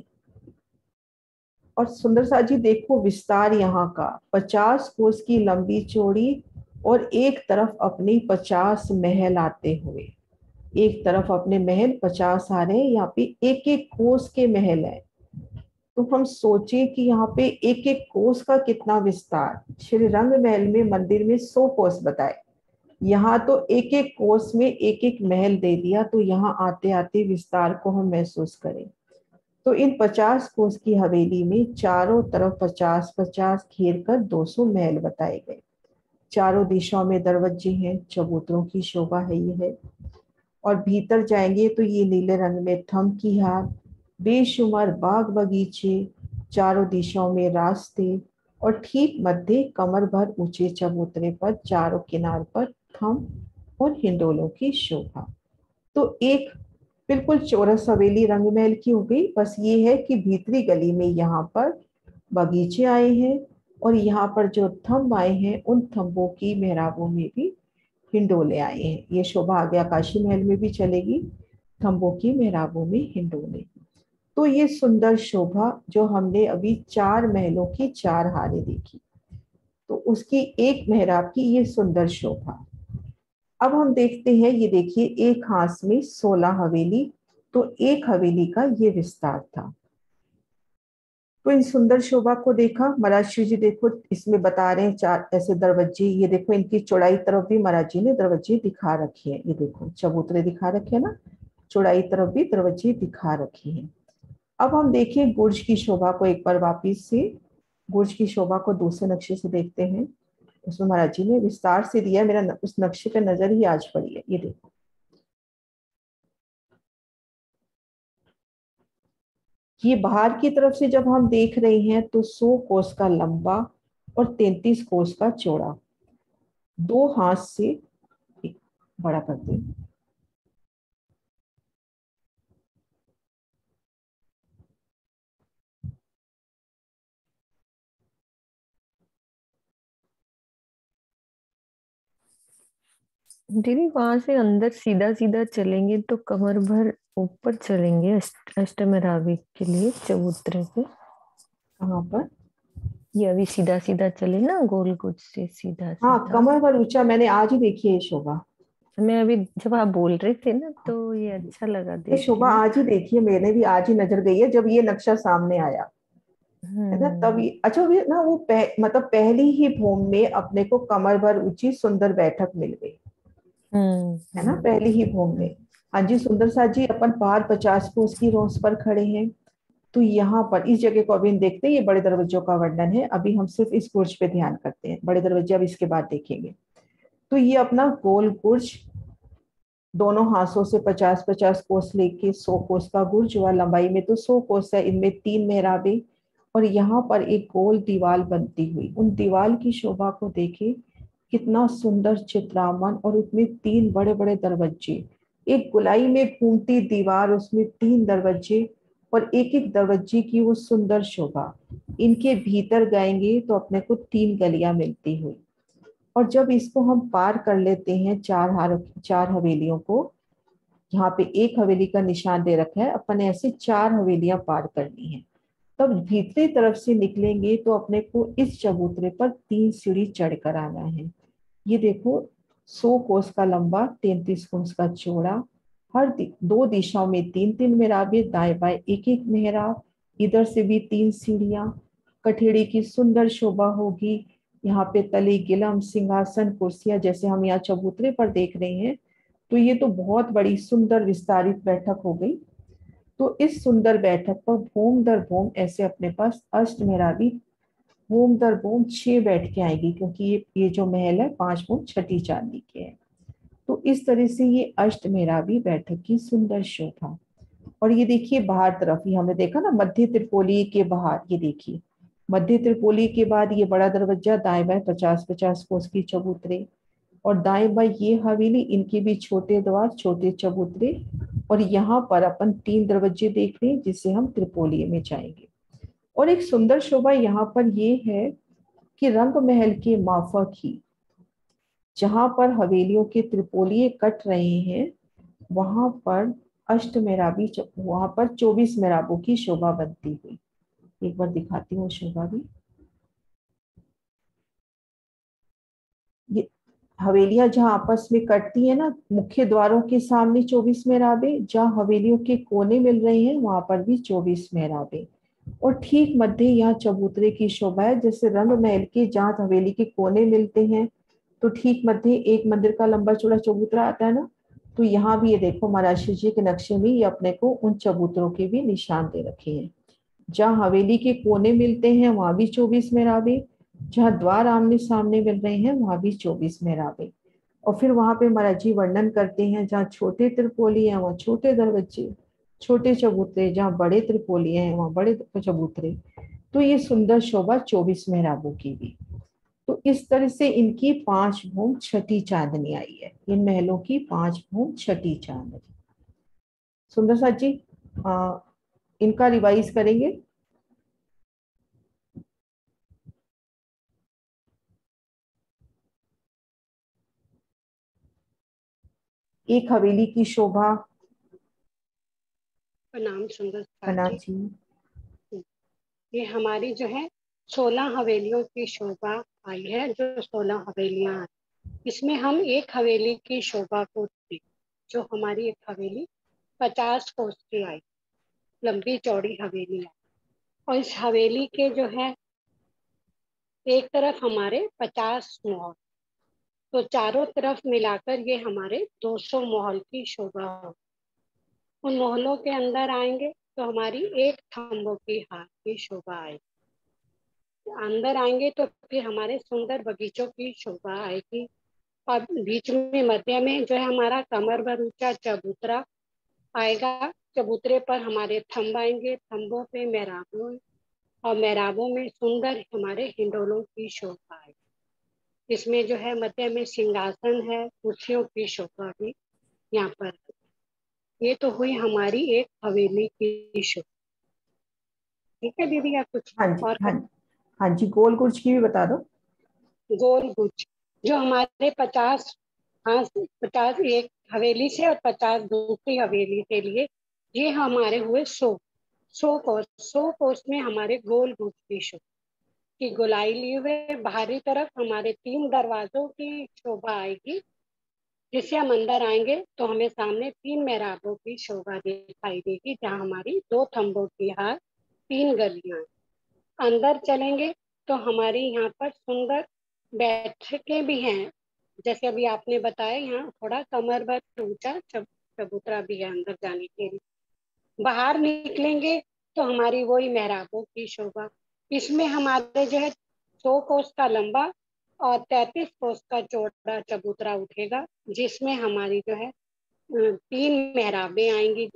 और सुंदर सा जी देखो विस्तार यहाँ का, पचास कोस की लंबी चौड़ी और एक तरफ अपनी पचास महल आते हुए। एक तरफ अपने महल पचास आ रहे हैं, यहाँ पे एक एक कोस के महल है। तो हम सोचे कि यहाँ पे एक एक कोस का कितना विस्तार। श्री रंग महल में मंदिर में सौ कोस बताए, यहाँ तो एक एक कोस में एक एक महल दे दिया। तो यहाँ आते आते विस्तार को हम महसूस करें तो इन पचास कोस की हवेली में चारों तरफ पचास पचास घेर कर दो सौ महल बताए गए। चारों दिशाओं में दरवाजे हैं, चबूतरों की शोभा है ये है। और भीतर जाएंगे तो ये नीले रंग में थम की हार, बेशुमार बाग बगीचे, चारों दिशाओं में रास्ते और ठीक मध्य कमर भर ऊंचे चबूतरे पर चारों किनार पर थम और हिंडोलों की शोभा। तो एक बिल्कुल चौरस हवेली रंग महल की हो गई। बस ये है कि भीतरी गली में यहाँ पर बगीचे आए हैं और यहाँ पर जो थंब आए हैं उन थंबों की मेहराबों में भी हिंडोले आए हैं। ये शोभा आगे आकाशी महल में भी चलेगी, थंबों की मेहराबों में हिंडोले। तो ये सुंदर शोभा जो हमने अभी चार महलों की चार हारें देखी, तो उसकी एक मेहराब की ये सुंदर शोभा। अब हम देखते हैं, ये देखिए एक हाथ में सोलह हवेली, तो एक हवेली का ये विस्तार था। तो इन सुंदर शोभा को देखा। महाराज श्री जी देखो इसमें बता रहे हैं चार ऐसे दरवाजे। ये देखो इनकी चौड़ाई तरफ भी महाराज जी ने दरवाजे दिखा रखे हैं। ये देखो चबूतरे दिखा रखे हैं ना, चौड़ाई तरफ भी दरवाजे दिखा रखे हैं। अब हम देखें गुर्ज की शोभा को एक बार वापिस से, गुर्ज की शोभा को दूसरे नक्शे से देखते हैं। उसमें महाराज जी ने विस्तार से दिया, मेरा उस नक्शे पे नजर ही आज पड़ी है। ये देखो ये बाहर की तरफ से जब हम देख रहे हैं तो सौ कोस का लंबा और तैंतीस कोस का चौड़ा, दो हाथ से बड़ा करते हैं। दीदी वहां से अंदर सीधा सीधा चलेंगे तो कमर भर ऊपर चलेंगे अष्ट अष्टमेरावी के लिए चबूतरे पे। कहाँ पर? ये अभी सीधा सीधा चले ना गोल गुज से सीधा हाँ सीधा। कमर भर ऊंचा, मैंने आज ही देखी है शोभा। मैं अभी जब आप बोल रहे थे ना तो ये अच्छा लगा ये देख शोभा के। आज ही देखी है, मैंने भी आज ही नजर गई है जब ये नक्शा सामने आया है ना तब ये, अच्छा वो ना वो पह, मतलब पहली ही भूम में अपने को कमर भर ऊंची सुंदर बैठक मिल गई है ना, पहली ही भूम में। हाँ जी सुंदर सा जी, अपन पहाड़ पचास कोस की रोस पर खड़े हैं। तो यहाँ पर इस जगह को अभी हम देखते हैं, ये बड़े दरवाजों का वर्णन है। अभी हम सिर्फ इस गुर्ज पे ध्यान करते हैं, बड़े दरवाजे अब इसके बाद देखेंगे। तो ये अपना गोल गुर्ज, दोनों हाथों से पचास पचास कोस लेके सौ कोस का गुर्ज हुआ। लंबाई में तो सौ कोस है, इनमें तीन मेहराबे और यहाँ पर एक गोल दीवार बनती हुई। उन दीवार की शोभा को देखे, कितना सुंदर चित्रामन, और उसमें तीन बड़े बड़े दरवाजे, एक गुलाई में घूमती दीवार, उसमें तीन दरवाजे और एक एक दरवाजे की वो सुंदर शोभा। इनके भीतर गाएंगे तो अपने को तीन गलियां मिलती हुई, और जब इसको हम पार कर लेते हैं चार हार चार हवेलियों को, यहाँ पे एक हवेली का निशान दे रखा है, अपन ऐसे चार हवेलियां पार करनी है। तब भीतरी तरफ से निकलेंगे तो अपने को इस चबूतरे पर तीन सीढ़ी चढ़कर आना है। ये देखो, सौ कोस का लंबा, तैंतीस कोस का चौड़ा, हर दि, दो दिशाओं में तीन तीन मेहराबे, दाएं बाएं एक एक मेहराब, इधर से भी तीन सीढ़ियां। कठेड़ी की सुंदर शोभा होगी। यहाँ पे तले गिलम, सिंहासन, कुर्सियां, जैसे हम यहाँ चबूतरे पर देख रहे हैं। तो ये तो बहुत बड़ी सुंदर विस्तारित बैठक हो गई। तो इस सुंदर बैठक पर भूम दर भूम ऐसे अपने पास अष्ट मेहराबी भूम दर भूम छह बैठ के आएगी, क्योंकि ये ये जो महल है पांच भूम छठी चांदी के है। तो इस तरह से ये अष्ट मेहराबी बैठक की सुंदर शोभा। और ये देखिए बाहर तरफ, ये हमने देखा ना मध्य त्रिपोली के बाहर, ये देखिए मध्य त्रिपोली के बाद ये बड़ा दरवाजा, दाएं बाएं पचास पचास कोस की चबूतरे, और दाएं बाएं ये हवेली, इनके भी छोटे द्वार, छोटे चबूतरे। और यहाँ पर अपन तीन दरवाजे देख रहे हैं जिससे हम त्रिपोली में जाएंगे। और एक सुंदर शोभा यहाँ पर ये है कि रंग महल के माफक ही जहाँ पर हवेलियों के त्रिपोलिये कट रहे हैं, वहां पर अष्ट मेहराबी, वहां पर चौबीस मेहराबों की शोभा बनती हुई। एक बार दिखाती हूँ शोभा भी। ये हवेलियां जहाँ आपस में कटती है ना, मुख्य द्वारों के सामने चौबीस मेहराबे, जहाँ हवेलियों के कोने मिल रहे हैं वहां पर भी चौबीस मेहराबे। और ठीक मध्य यहाँ चबूतरे की शोभा है। जैसे रंग महल के जहाँ हवेली के कोने मिलते हैं, तो ठीक मध्य एक मंदिर का लंबा चौड़ा चबूतरा आता है ना, तो यहाँ भी ये देखो महाराज शिव जी के नक्शे में ये अपने को उन चबूतरों के भी निशान दे रखे हैं। जहाँ हवेली के कोने मिलते हैं वहां भी चौबीस मेहराबे, जहाँ द्वार आमने सामने मिल रहे हैं वहां भी चौबीस मेहराबे। और फिर वहां पे महाराज जी वर्णन करते हैं, जहाँ छोटे त्रिपोली है वहाँ छोटे दरवाजे, छोटे चबूतरे, जहाँ बड़े त्रिपोली हैं वहाँ बड़े चबूतरे। तो ये सुंदर शोभा चौबीस मेहराबों की भी। तो इस तरह से इनकी पांच भूम छठी चांदनी आई है। इन महलों की पांच भूम छठी चांदनी। सुंदर साथ जी, आ, इनका रिवाइज करेंगे। एक हवेली की शोभा। प्रणाम सुंदर प्रणाम जी। जी। ये हमारी जो है सोलह हवेलियों की शोभा आई है, जो सोलह हवेलियां हैं। इसमें हम एक हवेली की शोभा को देखें, जो हमारी एक हवेली पचास कोस की आई, लंबी चौड़ी हवेली है। और इस हवेली के जो है एक तरफ हमारे पचास महल, तो चारों तरफ मिलाकर ये हमारे दो सौ महल की शोभा हो। उन महलों के अंदर आएंगे तो हमारी एक थंबों की हार की शोभा आएगी। अंदर आएंगे तो फिर हमारे सुंदर बगीचों की शोभा आएगी। और बीच में मध्य में जो है हमारा कमर भर ऊंचा चबूतरा आएगा। चबूतरे पर हमारे थंब आएंगे, थंबों पे मेहराबों, और मेहराबों में सुंदर हमारे हिंडोलों की शोभा आएगी। इसमें जो है मध्य में सिंहासन है, कुर्सियों की शोभा भी यहाँ पर। ये तो हुई हमारी एक हवेली की शोभा। ठीक है दीदी, या कुछ हाँ जी, और? हाँ जी, हाँ जी, गोल गुर्ज की भी बता दो। गोल गुज जो हमारे पचास, हाँ पचास एक हवेली से और पचास दूसरी हवेली के लिए, ये हमारे हुए सौ सौ कोस। सौ कोस में हमारे गोल गुज की शोभा की गोलाई लिए हुए बाहरी तरफ हमारे तीन दरवाजों की शोभा आएगी। जिससे हम अंदर आएंगे तो हमें सामने तीन मेहराबों की शोभा दिखाई देगी, जहाँ हमारी दो थंबों की हार, तीन गलियां। अंदर चलेंगे तो हमारी यहाँ पर सुंदर बैठकें भी हैं। जैसे अभी आपने बताया, यहाँ थोड़ा कमर भर ऊंचा चबूतरा भी है अंदर जाने के लिए। बाहर निकलेंगे तो हमारी वही मेहराबों की शोभा। इसमें हमारे जो है सौ कोस का लंबा और तैतीस कोस का चौड़ा चबूतरा उठेगा, जिसमें हमारी जो है तीन मेहराबें आएंगी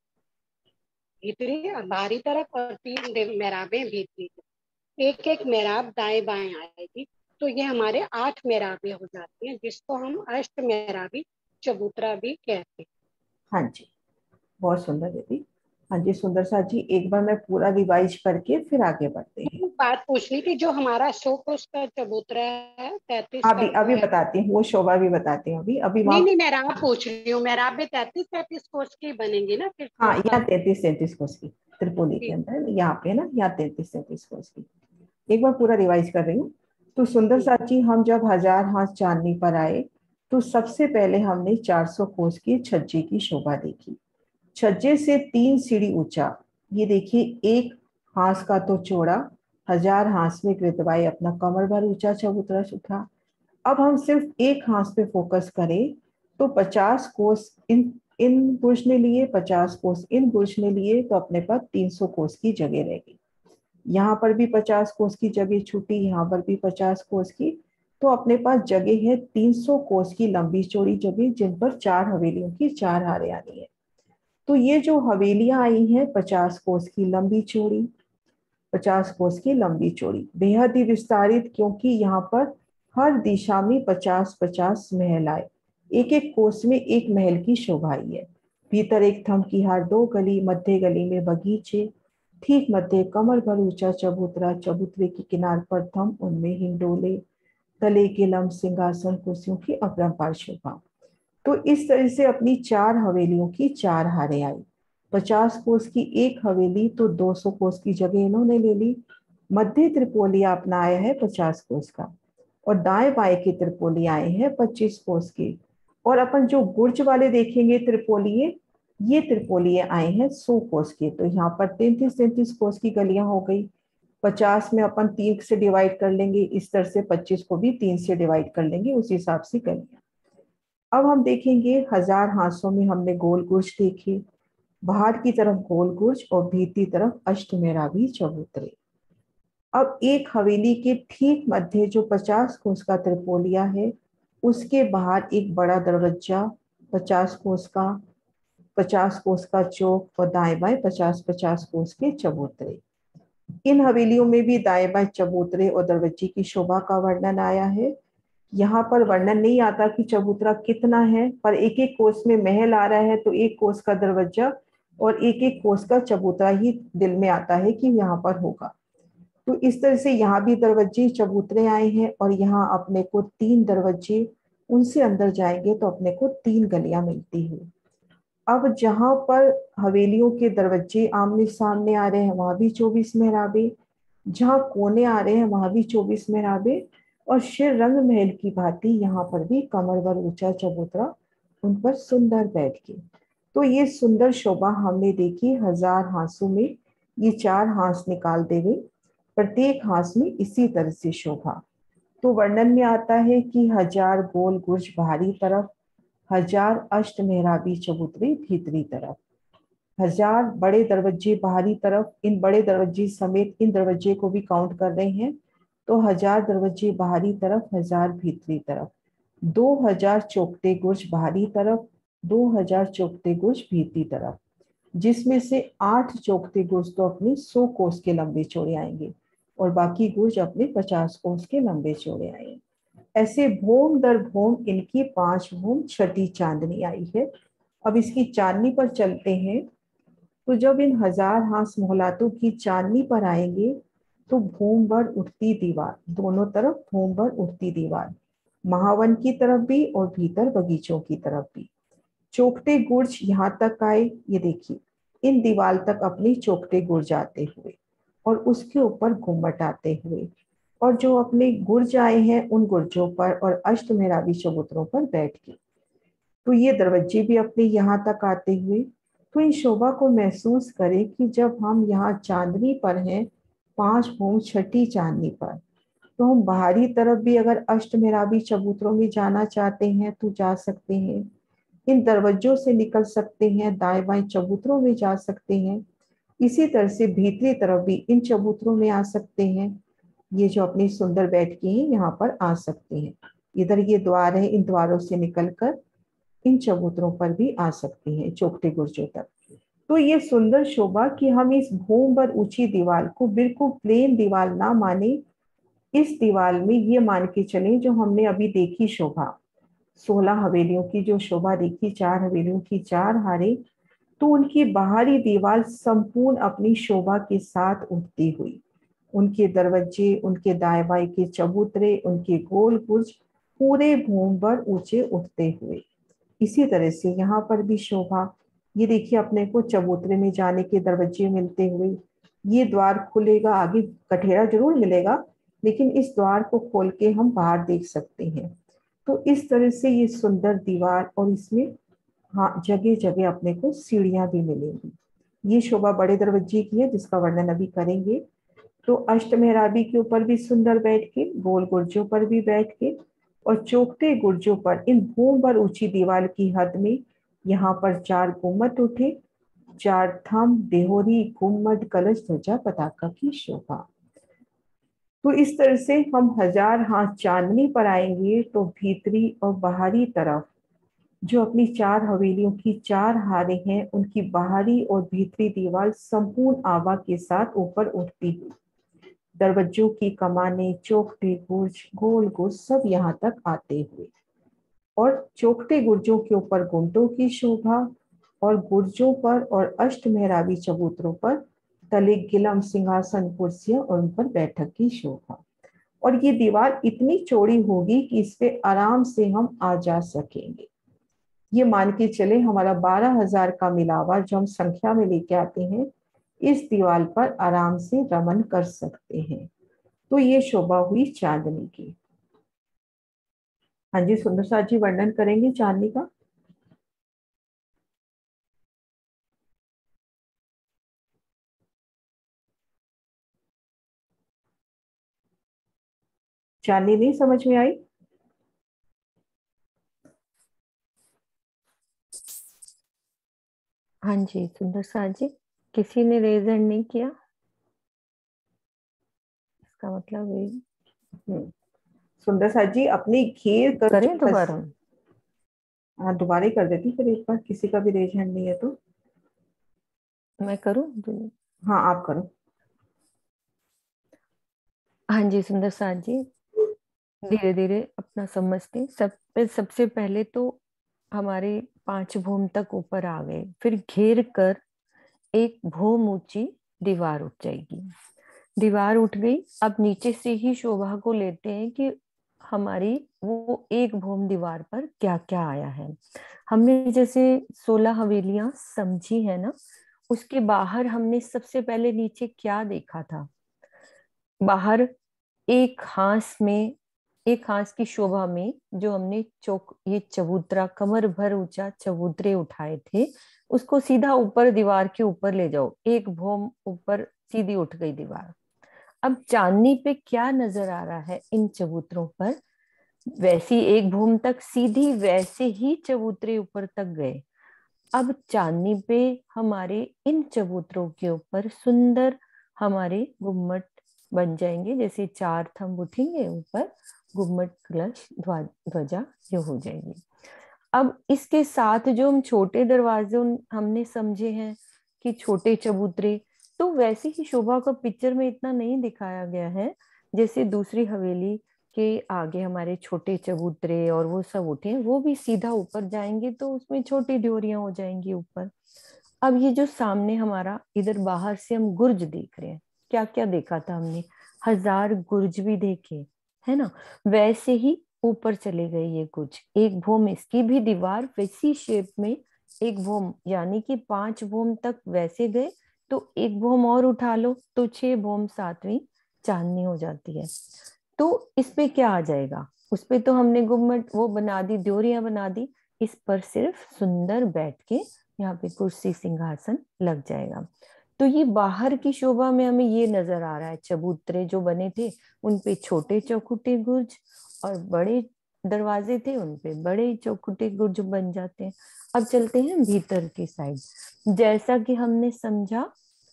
भीतरी और बाहरी तरफ, और तीन मेहराबें भीतरी। एक एक मेहराब दाएं बाएं आएगी, तो ये हमारे आठ मेहराबें हो जाती हैं, जिसको हम अष्ट मेहराबी चबूतरा भी कहते हैं। हाँ जी, बहुत सुंदर दीदी। हाँ जी सुंदर साथ जी, एक बार मैं पूरा रिवाइज करके फिर आगे बढ़ते हैं। बात पूछनी थी, जो हमारा सौ कोस का चबूतरा है तैतीस अभी का अभी है। बताती हूँ, वो शोभा भी बताती हूँ अभी अभी नहीं वहाँ। नहीं, मेहराब पूछ रही हूँ, मेहराब में तैतीस तैतीस कोस की बनेंगी ना फिर हाँ तो। यहाँ तैतीस तैतीस कोस की त्रिपोली के अंदर, यहाँ पे ना यहाँ तैतीस तैतीस कोस की। एक बार पूरा रिवाइज कर रही हूँ। तो सुंदर साथ जी, हम जब हजार हाथ चांदनी पर आए तो सबसे पहले हमने चार सौ कोस की छज्जे की शोभा देखी। छज्जे से तीन सीढ़ी ऊंचा, ये देखिए एक हाथ का तो चौड़ा, हजार हाथ में गिरदवाई अपना कमर भर ऊंचा चबूतरा उठा। अब हम सिर्फ एक हाथ पे फोकस करें तो पचास कोस इन इन बुर्ज ने लिए, पचास कोस इन बुर्ज ने लिए, तो अपने पास तीन सौ कोस की जगह रहेगी। यहाँ पर भी पचास कोस की जगह छूटी, यहाँ पर भी पचास कोस की, तो अपने पास जगह है तीन सौ कोस की लंबी चौड़ी जगह, जिन पर चार हवेलियों की चार हारें आनी है। तो ये जो हवेलियां आई हैं पचास कोस की लंबी चौड़ी, पचास कोस की लंबी चौड़ी, बेहद ही विस्तारित, क्योंकि यहाँ पर हर दिशा में पचास पचास महल आए, एक एक कोस में एक महल की शोभा आई है। भीतर एक थम की हार दो गली, मध्य गली में बगीचे, ठीक मध्य कमर भर ऊंचा चबूतरा, चबूतरे की किनार पर थम, उनमें हिंडोले, तले के लंब सिंहासन कुर्सियों की अपरंपार शोभा। तो इस तरह से अपनी चार हवेलियों की चार हारें आई। पचास कोस की एक हवेली तो दो सौ कोस की जगह इन्होंने ले ली। मध्य त्रिपोलिया अपना आया है पचास कोस का, और दाएं बाएं की त्रिपोली आए हैं पच्चीस कोस की। और अपन जो बुर्ज वाले देखेंगे त्रिपोलिये, ये त्रिपोलिये आए हैं सौ कोस के। तो यहाँ पर तैंतीस तैंतीस कोस की गलियां हो गई। पचास में अपन तीन से डिवाइड कर लेंगे, इस तरह से पच्चीस को भी तीन से डिवाइड कर लेंगे, उस हिसाब से गलियां। अब हम देखेंगे हजार हाथों में हमने गोल गुर्ज देखे, बाहर की तरफ गोल गुर्ज और भीतरी तरफ अष्टमेरावी चबूतरे। अब एक हवेली के ठीक मध्य जो पचास कोस का त्रिपोलिया है, उसके बाहर एक बड़ा दरवाजा, पचास कोस का, पचास कोस का चौक, और दाएं बाएं पचास पचास कोस के चबूतरे। इन हवेलियों में भी दाएं बाएं चबूतरे और दरवाजे की शोभा का वर्णन आया है। यहाँ पर वर्णन नहीं आता कि चबूतरा कितना है, पर एक एक कोस में महल आ रहा है, तो एक कोस का दरवाजा और एक एक कोस का चबूतरा ही दिल में आता है कि यहाँ पर होगा। तो इस तरह से यहाँ भी दरवाजे चबूतरे आए हैं, और यहाँ अपने को तीन दरवाजे, उनसे अंदर जाएंगे तो अपने को तीन गलियां मिलती है। अब जहाँ पर हवेलियों के दरवाजे आमने सामने आ रहे हैं वहां भी चौबीस मेहराबे, जहाँ कोने आ रहे हैं वहां भी चौबीस मेहराबे, और शेर रंग महल की भांति यहाँ पर भी कमर भर ऊंचा चबूतरा, उन पर सुंदर बैठ के। तो ये सुंदर शोभा हमने देखी हजार हांसों में, ये चार हांस निकाल देवे, प्रत्येक हांस में इसी तरह से शोभा। तो वर्णन में आता है कि हजार गोल गुर्ज बाहरी तरफ, हजार अष्ट मेहराबी चबूतरे भीतरी तरफ, हजार बड़े दरवाजे बाहरी तरफ, इन बड़े दरवाजे समेत इन दरवाजे को भी काउंट कर रहे हैं, तो हजार दरवाजे बाहरी तरफ, हजार भीतरी तरफ, दो हजार चौकटे गुर्ज बाहरी तरफ, दो हजार चौकटे गुर्ज भीतरी तरफ, जिसमें से आठ चौकटे गुर्ज तो अपने सौ कोस के लंबे चौड़े आएंगे, और बाकी गुर्ज अपने पचास कोस के लंबे चौड़े आएंगे। ऐसे भोम दर भोम इनकी पांच भोम छठी चांदनी आई है। अब इसकी चांदनी पर चलते हैं। तो जब इन हजार हांस मोहलातों की चांदनी पर आएंगे तो भूम भर उठती दीवार, दोनों तरफ भूम भर उठती दीवार, महावन की तरफ भी और भीतर बगीचों की तरफ भी। चौकटे गुर्ज यहाँ तक आए, ये देखिए इन दीवार तक अपनी चौकटे गुर्ज आते हुए, और उसके ऊपर घुम्मट आते हुए, और जो अपने गुर्ज आए हैं उन गुर्जों पर और अष्ट मेहराबी चबूतरों पर बैठ के। तो ये दरवाजे भी अपने यहाँ तक आते हुए। तो इन शोभा को महसूस करें कि जब हम यहाँ चांदनी पर हैं, पांच भूम छठी चांदनी पर, तो हम बाहरी तरफ भी अगर अष्ट मेहराबी चबूतरों में जाना चाहते हैं तो जा सकते हैं, इन दरवाजों से निकल सकते हैं, दाएं बाएं चबूतरों में जा सकते हैं, इसी तरह से भीतरी तरफ भी इन चबूतरों में आ सकते हैं। ये जो अपनी सुंदर बैठ के हैं यहाँ पर आ सकते हैं। इधर ये द्वार है, इन द्वारों से निकलकर इन चबूतरों पर भी आ सकते हैं, चौकटे गुर्जों तक। तो ये सुंदर शोभा कि हम इस भूम पर ऊंची दीवार को बिल्कुल प्लेन दीवार ना माने, इस दीवार में ये मान के चले जो हमने अभी देखी शोभा, सोलह हवेलियों की जो शोभा देखी, चार हवेलियों की चार हारे, तो उनकी बाहरी दीवार संपूर्ण अपनी शोभा के साथ उठती हुई, उनके दरवाजे, उनके दाएं बाएं के चबूतरे, उनके गोल गुर्ज पूरे भूमि पर ऊंचे उठते हुए। इसी तरह से यहाँ पर भी शोभा, ये देखिए अपने को चबूतरे में जाने के दरवाजे मिलते हुए, ये द्वार खुलेगा, आगे कठेरा जरूर मिलेगा लेकिन इस द्वार को खोल के हम बाहर देख सकते हैं। तो इस तरह से ये सुंदर दीवार, और इसमें हाँ जगह जगह अपने को सीढ़ियां भी मिलेंगी। ये शोभा बड़े दरवाजे की है जिसका वर्णन अभी करेंगे। तो अष्ट मेहराबी के ऊपर भी सुंदर बैठ के, गोल गुर्जों पर भी बैठ के, और चौखटे गुर्जों पर इन भूमि पर ऊंची दीवार की हद में यहाँ पर चार गुम्मट उठे, चार थम, देहोरी, गुम्मट, कलश, ध्वजा, पताका की शोभा। तो इस तरह से हम हजार हाथ चांदनी पर आएंगे तो भीतरी और बाहरी तरफ जो अपनी चार हवेलियों की चार हारे हैं, उनकी बाहरी और भीतरी दीवार संपूर्ण आभा के साथ ऊपर उठती हुई, दरवाजों की कमाने, चौखटे गुर्ज, गोल गुर्ज सब यहाँ तक आते हुए, और चौखटे गुर्जों के ऊपर गुंटों की शोभा, और गुर्जों पर और अष्ट मेहराबी चबूतरों पर तले गिलम, सिंहासन, कुर्सियां और उन पर बैठक की शोभा। और ये दीवार इतनी चौड़ी होगी कि इस पे आराम से हम आ जा सकेंगे। ये मान के चले हमारा बारह हजार का मिलावा जो हम संख्या में लेके आते हैं, इस दीवार पर आराम से रमन कर सकते हैं। तो ये शोभा हुई चांदनी की। हाँ जी, सुंदर साथ जी वर्णन करेंगे चांदनी का। चांदनी नहीं समझ में आई? हाँ जी सुंदर साथ जी, किसी ने रेज हैंड नहीं किया, इसका मतलब ये। सुंदर साथ जी अपनी घेर कर करें दोबारा? हाँ दोबारा ही कर देती फिर एक बार, किसी का भी रेज हैंड नहीं है तो। मैं करूं? हाँ आप करो। हाँ जी सुंदर साथ जी, धीरे धीरे अपना समझते। सब सबसे पहले तो हमारे पांच भूम तक ऊपर आ गए, फिर घेर कर एक भूम ऊंची दीवार उठ जाएगी। दीवार उठ गई, अब नीचे से ही शोभा को लेते हैं कि हमारी वो एक भूम दीवार पर क्या क्या आया है। हमने जैसे सोलह हवेलियां समझी है ना, उसके बाहर हमने सबसे पहले नीचे क्या देखा था? बाहर एक हांस में, एक हांस की शोभा में जो हमने चौक ये चबूतरा, कमर भर ऊंचा चबूतरे उठाए थे, उसको सीधा ऊपर दीवार के ऊपर ले जाओ, एक भूम ऊपर सीधी उठ गई दीवार। अब चांदनी पे क्या नजर आ रहा है इन चबूतरों पर? वैसी एक भूम तक सीधी वैसे ही चबूतरे ऊपर तक गए। अब चांदनी पे हमारे इन चबूतरों के ऊपर सुंदर हमारे गुम्मट बन जाएंगे, जैसे चार थंब उठेंगे ऊपर, गुम्मट, कलश, ध्वजा जो हो जाएंगे। अब इसके साथ जो हम छोटे दरवाजे हमने समझे हैं कि छोटे चबूतरे, तो वैसे ही शोभा को पिक्चर में इतना नहीं दिखाया गया है। जैसे दूसरी हवेली के आगे हमारे छोटे चबूतरे और वो सब उठे, वो भी सीधा ऊपर जाएंगे तो उसमें छोटी ड्योरियां हो जाएंगी ऊपर। अब ये जो सामने हमारा इधर बाहर से हम गुर्ज देख रहे हैं, क्या क्या देखा था हमने? हजार गुर्ज भी देखे है ना। वैसे ही ऊपर चले गए ये गुर्ज, एक भूम, इसकी भी दीवार वैसी शेप में एक भूम, यानी कि पांच भूम तक वैसे गए, तो एक भूम और उठा लो तो छह भूम सातवीं चांदनी हो जाती है। तो इस पे क्या आ जाएगा? उस पे तो हमने गुम्मट वो बना दी, ड्योरियां बना दी, इस पर सिर्फ सुंदर बैठ के यहाँ पे कुर्सी सिंहासन लग जाएगा। तो ये बाहर की शोभा में हमें ये नजर आ रहा है, चबूतरे जो बने थे उन पे छोटे चौखुटे गुर्ज, और बड़े दरवाजे थे उन पे बड़े चौखुटे गुर्ज बन जाते हैं। अब चलते हैं भीतर की साइड। जैसा कि हमने समझा,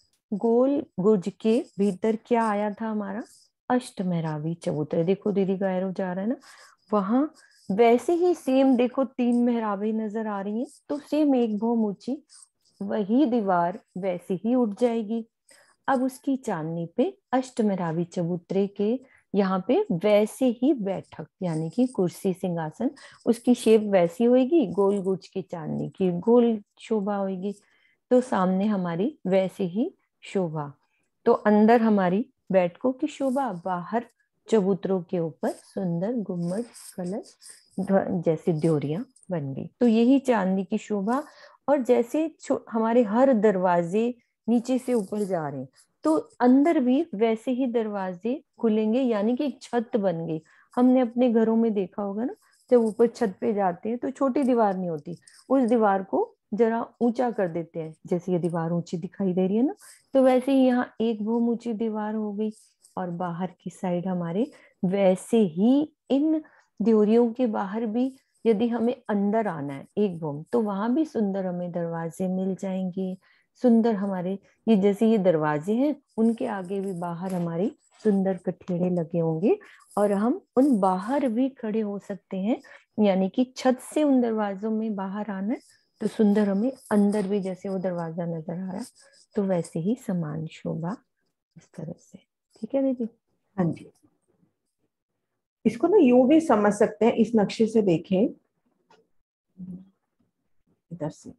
गोल गुर्ज के भीतर क्या आया था हमारा? अष्ट मेहराबी चबूतरे। देखो दीदी का एरो जा रहा है ना, वहां वैसे ही सेम देखो तीन मेहराबी नजर आ रही हैं, तो सेम एक भूम ऊंची वही दीवार वैसे ही उठ जाएगी। अब उसकी चांदनी पे अष्ट मेहराबी चबूतरे के यहाँ पे वैसे ही बैठक, यानी कि कुर्सी सिंहासन, उसकी शेप वैसी होगी, गोल गुर्ज की चांदनी की गोल शोभा होगी। तो सामने हमारी वैसे ही शोभा। तो अंदर हमारी बैठकों की शोभा, बाहर चबूतरों के ऊपर सुंदर गुम्मट कलश जैसी ड्योरियां बन गई। तो यही चांदी की शोभा। और जैसे हमारे हर दरवाजे नीचे से ऊपर जा रहे हैं, तो अंदर भी वैसे ही दरवाजे खुलेंगे, यानी कि एक छत बन गई। हमने अपने घरों में देखा होगा ना, जब ऊपर छत पे जाते हैं तो छोटी दीवार नहीं होती, उस दीवार को जरा ऊंचा कर देते हैं। जैसे ये दीवार ऊंची दिखाई दे रही है ना, तो वैसे ही यहाँ एक भूम ऊंची दीवार हो गई। और बाहर की साइड हमारे वैसे ही इन ड्योरियों के बाहर भी यदि हमें अंदर आना है एक भूम, तो वहां भी सुंदर हमें दरवाजे मिल जाएंगे। सुंदर हमारे ये जैसे ये दरवाजे हैं, उनके आगे भी बाहर हमारी सुंदर कठेड़े लगे होंगे और हम उन बाहर भी खड़े हो सकते हैं। यानी कि छत से उन दरवाजों में बाहर आना है तो सुंदर हमें अंदर भी जैसे वो दरवाजा नजर आ रहा है, तो वैसे ही समान शोभा इस तरह से। ठीक है दीदी? हाँ जी। इसको ना यूं भी समझ सकते हैं, इस नक्शे से देखें इधर से,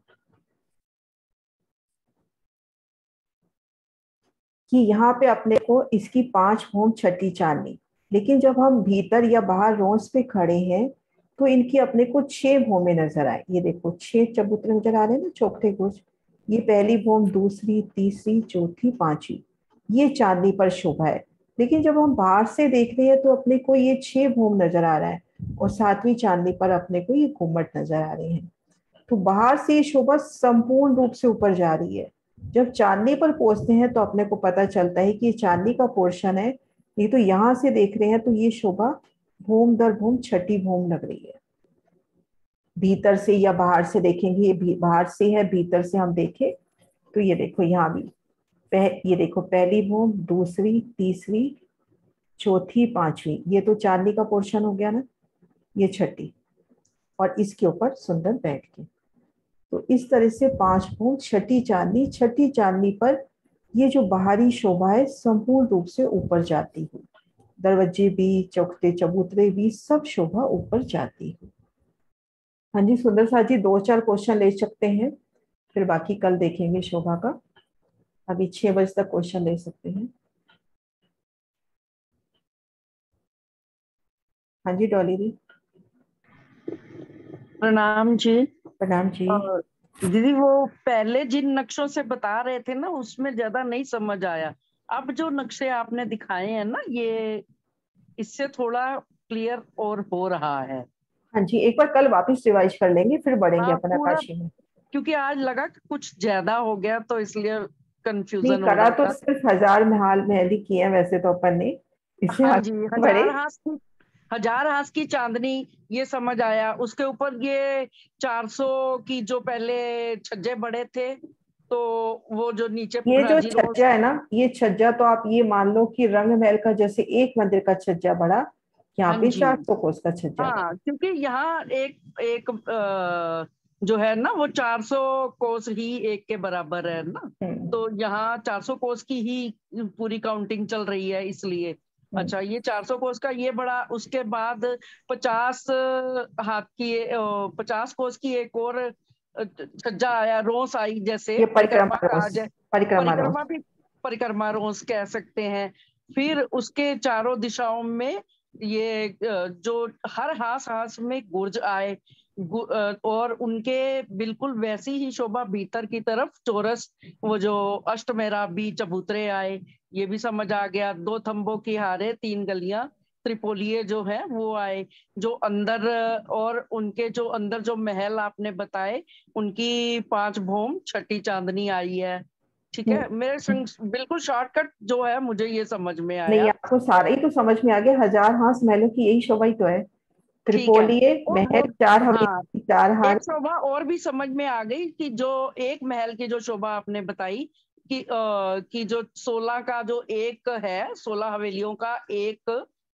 कि यहाँ पे अपने को इसकी पांच भूम छठी चांदी, लेकिन जब हम भीतर या बाहर रोज पे खड़े हैं तो इनकी अपने को छह भूमें नजर आए। ये देखो छह चबूतरे नजर आ रहे हैं ना, चौखटे गुज। ये पहली भूम, दूसरी, तीसरी, चौथी, पांचवी, ये चांदी पर शोभा है। लेकिन जब हम बाहर से देख रहे हैं तो अपने को ये छह भूम नजर आ रहा है और सातवीं चांदी पर अपने को ये घुम्मट नजर आ रहे हैं। तो बाहर से ये शोभा संपूर्ण रूप से ऊपर जा रही है। जब चांदी पर पहुंचते हैं तो अपने को पता चलता है कि ये चांदी का पोर्शन है। ये तो यहाँ से देख रहे हैं तो ये शोभा भूम दर भूम छठी भूम लग रही है। भीतर से या बाहर से देखेंगे, ये बाहर से है, भीतर से हम देखें तो ये देखो यहाँ भी पह, ये देखो पहली भूम, दूसरी, तीसरी, चौथी, पांचवी, ये तो चांदी का पोर्शन हो गया ना, ये छठी, और इसके ऊपर सुंदर बैठ के। तो इस तरह से पांच भूम छठी चांदी, छठी चांदी पर ये जो बाहरी शोभा है संपूर्ण रूप से ऊपर जाती है। दरवाजे भी, चौखटे चबूतरे भी, सब शोभा ऊपर जाती है। हाँ जी सुंदर सा जी, दो चार क्वेश्चन ले सकते हैं, फिर बाकी कल देखेंगे शोभा का। अभी छह बजे तक क्वेश्चन ले सकते हैं। हाँ जी डॉली दी। प्रणाम जी। प्रणाम जी। दीदी वो पहले जिन नक्शों से बता रहे थे ना, उसमें ज्यादा नहीं समझ आया। अब जो नक्शे आपने दिखाए हैं ना, ये इससे थोड़ा क्लियर और हो रहा है। हाँ जी, एक बार कल वापस रिवाइज कर लेंगे, फिर बढ़ेंगे अपन आकाशी में। क्योंकि आज लगा कि कुछ ज्यादा हो गया तो इसलिए कंफ्यूजन हो करा रहा तो था। सिर्फ हजार महल महल ही किए हैं वैसे तो अपन ने, इससे हाँ जी, हजार बढ़े। हाथ की हजार हाथ की चांदनी ये समझ आया। उसके ऊपर ये चार सौ की जो पहले छज्जे बड़े थे, तो वो जो नीचे ये जो पुखराजी रोज, छज्जा है ना, ये छज्जा तो आप ये मान लो कि रंग महल का जैसे एक मंदिर का छज्जा बड़ा, यहाँ हाँ पे जी, चार सौ कोस का छज्जा बड़ा। हाँ, क्योंकि यहाँ एक एक आ, जो है ना वो चार सौ कोस ही एक के बराबर है ना, तो यहाँ चार सौ कोस की ही पूरी काउंटिंग चल रही है इसलिए। अच्छा, ये चार सौ कोस का ये बड़ा, उसके बाद पचास हाथ की, पचास कोस की एक और छज्जा आया, रोस आई, जैसे ये परिक्रमा परिक्रमा कहा रोस, जाए, परिक्रमा रोस। परिक्रमा भी परिक्रमा रोस कह सकते हैं। फिर उसके चारों दिशाओं में ये जो हर हास हास में गुर्ज आए, और उनके बिल्कुल वैसी ही शोभा भीतर की तरफ चौरस, वो जो अष्टमेराबी चबूतरे आए, ये भी समझ आ गया। दो थंबों की हारे, तीन गलियां, त्रिपोलिये जो है वो आए, जो अंदर, और उनके जो अंदर जो महल आपने बताए, उनकी पांच भूम छठी चांदनी आई है। ठीक है, मेरे संग बिल्कुल शॉर्टकट जो है मुझे ये समझ में आया। नहीं, आपको सारा ही तो समझ में आ गया। हजार हास महलों की यही शोभा ही तो है। त्रिपोलिये महल, चार हाँ, हवेली, चार हार। एक शोभा और भी समझ में आ गई कि जो एक महल की जो शोभा आपने बताई कि आ, कि जो सोलह का जो एक है, सोलह हवेलियों का एक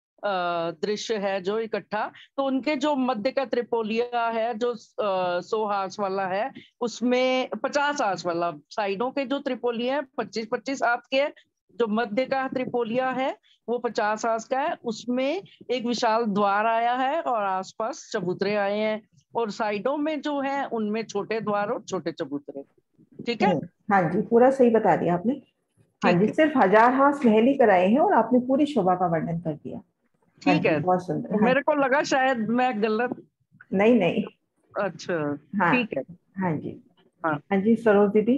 दृश्य है जो इकट्ठा, तो उनके जो मध्य का त्रिपोलिया है जो सौ हाथ वाला है, उसमें पचास हाथ वाला, साइडों के जो त्रिपोलिया है पच्चीस पच्चीस हाथ के, जो मध्य का त्रिपोलिया है वो पचास हाथ का है। उसमें एक विशाल द्वार आया है और आसपास चबूतरे आए हैं, और साइडों में जो है उनमें छोटे द्वार और छोटे चबूतरे। ठीक है। हाँ जी, पूरा सही बता दिया आपने। हाँ जी, सिर्फ हजार हाथ महल ही कराए हैं और आपने पूरी शोभा का वर्णन कर दिया। ठीक है, बहुत सुंदर। तो मेरे को लगा शायद मैं गलत। नहीं नहीं, अच्छा हाँ ठीक है। हाँ जी, हाँ हाँ जी सरोज दीदी।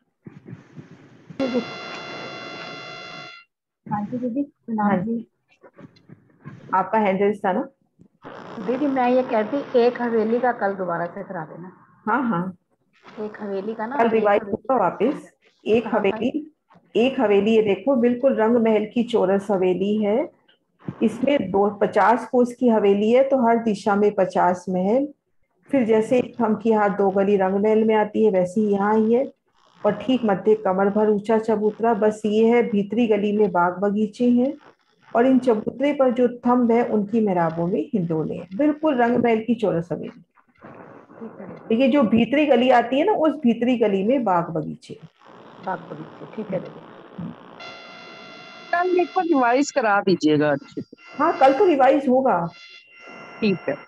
हाँ जी दीदी, हाँ जी, आपका हैंड रेज था ना दीदी। मैं ये कहती एक हवेली का कल दोबारा से करा देना। हाँ हाँ, एक हवेली का ना कल एक रिवाइज हवेली होगा वापस। एक कहाँ का? हवेली, एक हवेली ये देखो बिल्कुल रंग महल की चौरस हवेली है। इसमें दो पचास कोस की हवेली है, तो हर दिशा में पचास महल। फिर जैसे थम की हाथ दो गली रंग महल में आती है, वैसे ही यहाँ ही है। और ठीक मध्य कमर भर ऊंचा चबूतरा, बस ये है भीतरी गली में बाग बगीचे हैं। और इन चबूतरे पर जो थंब है उनकी मेहराबों में हिंडोले हैं। बिल्कुल रंग महल की चौरस हवेली। देखिए जो भीतरी गली आती है ना, उस भीतरी गली में बाग बगीचे। बाग बगीचे, ठीक है दीदी। कल एक बार रिवाइज करा दीजिएगा अच्छे से। हाँ कल तो रिवाइज होगा। ठीक है।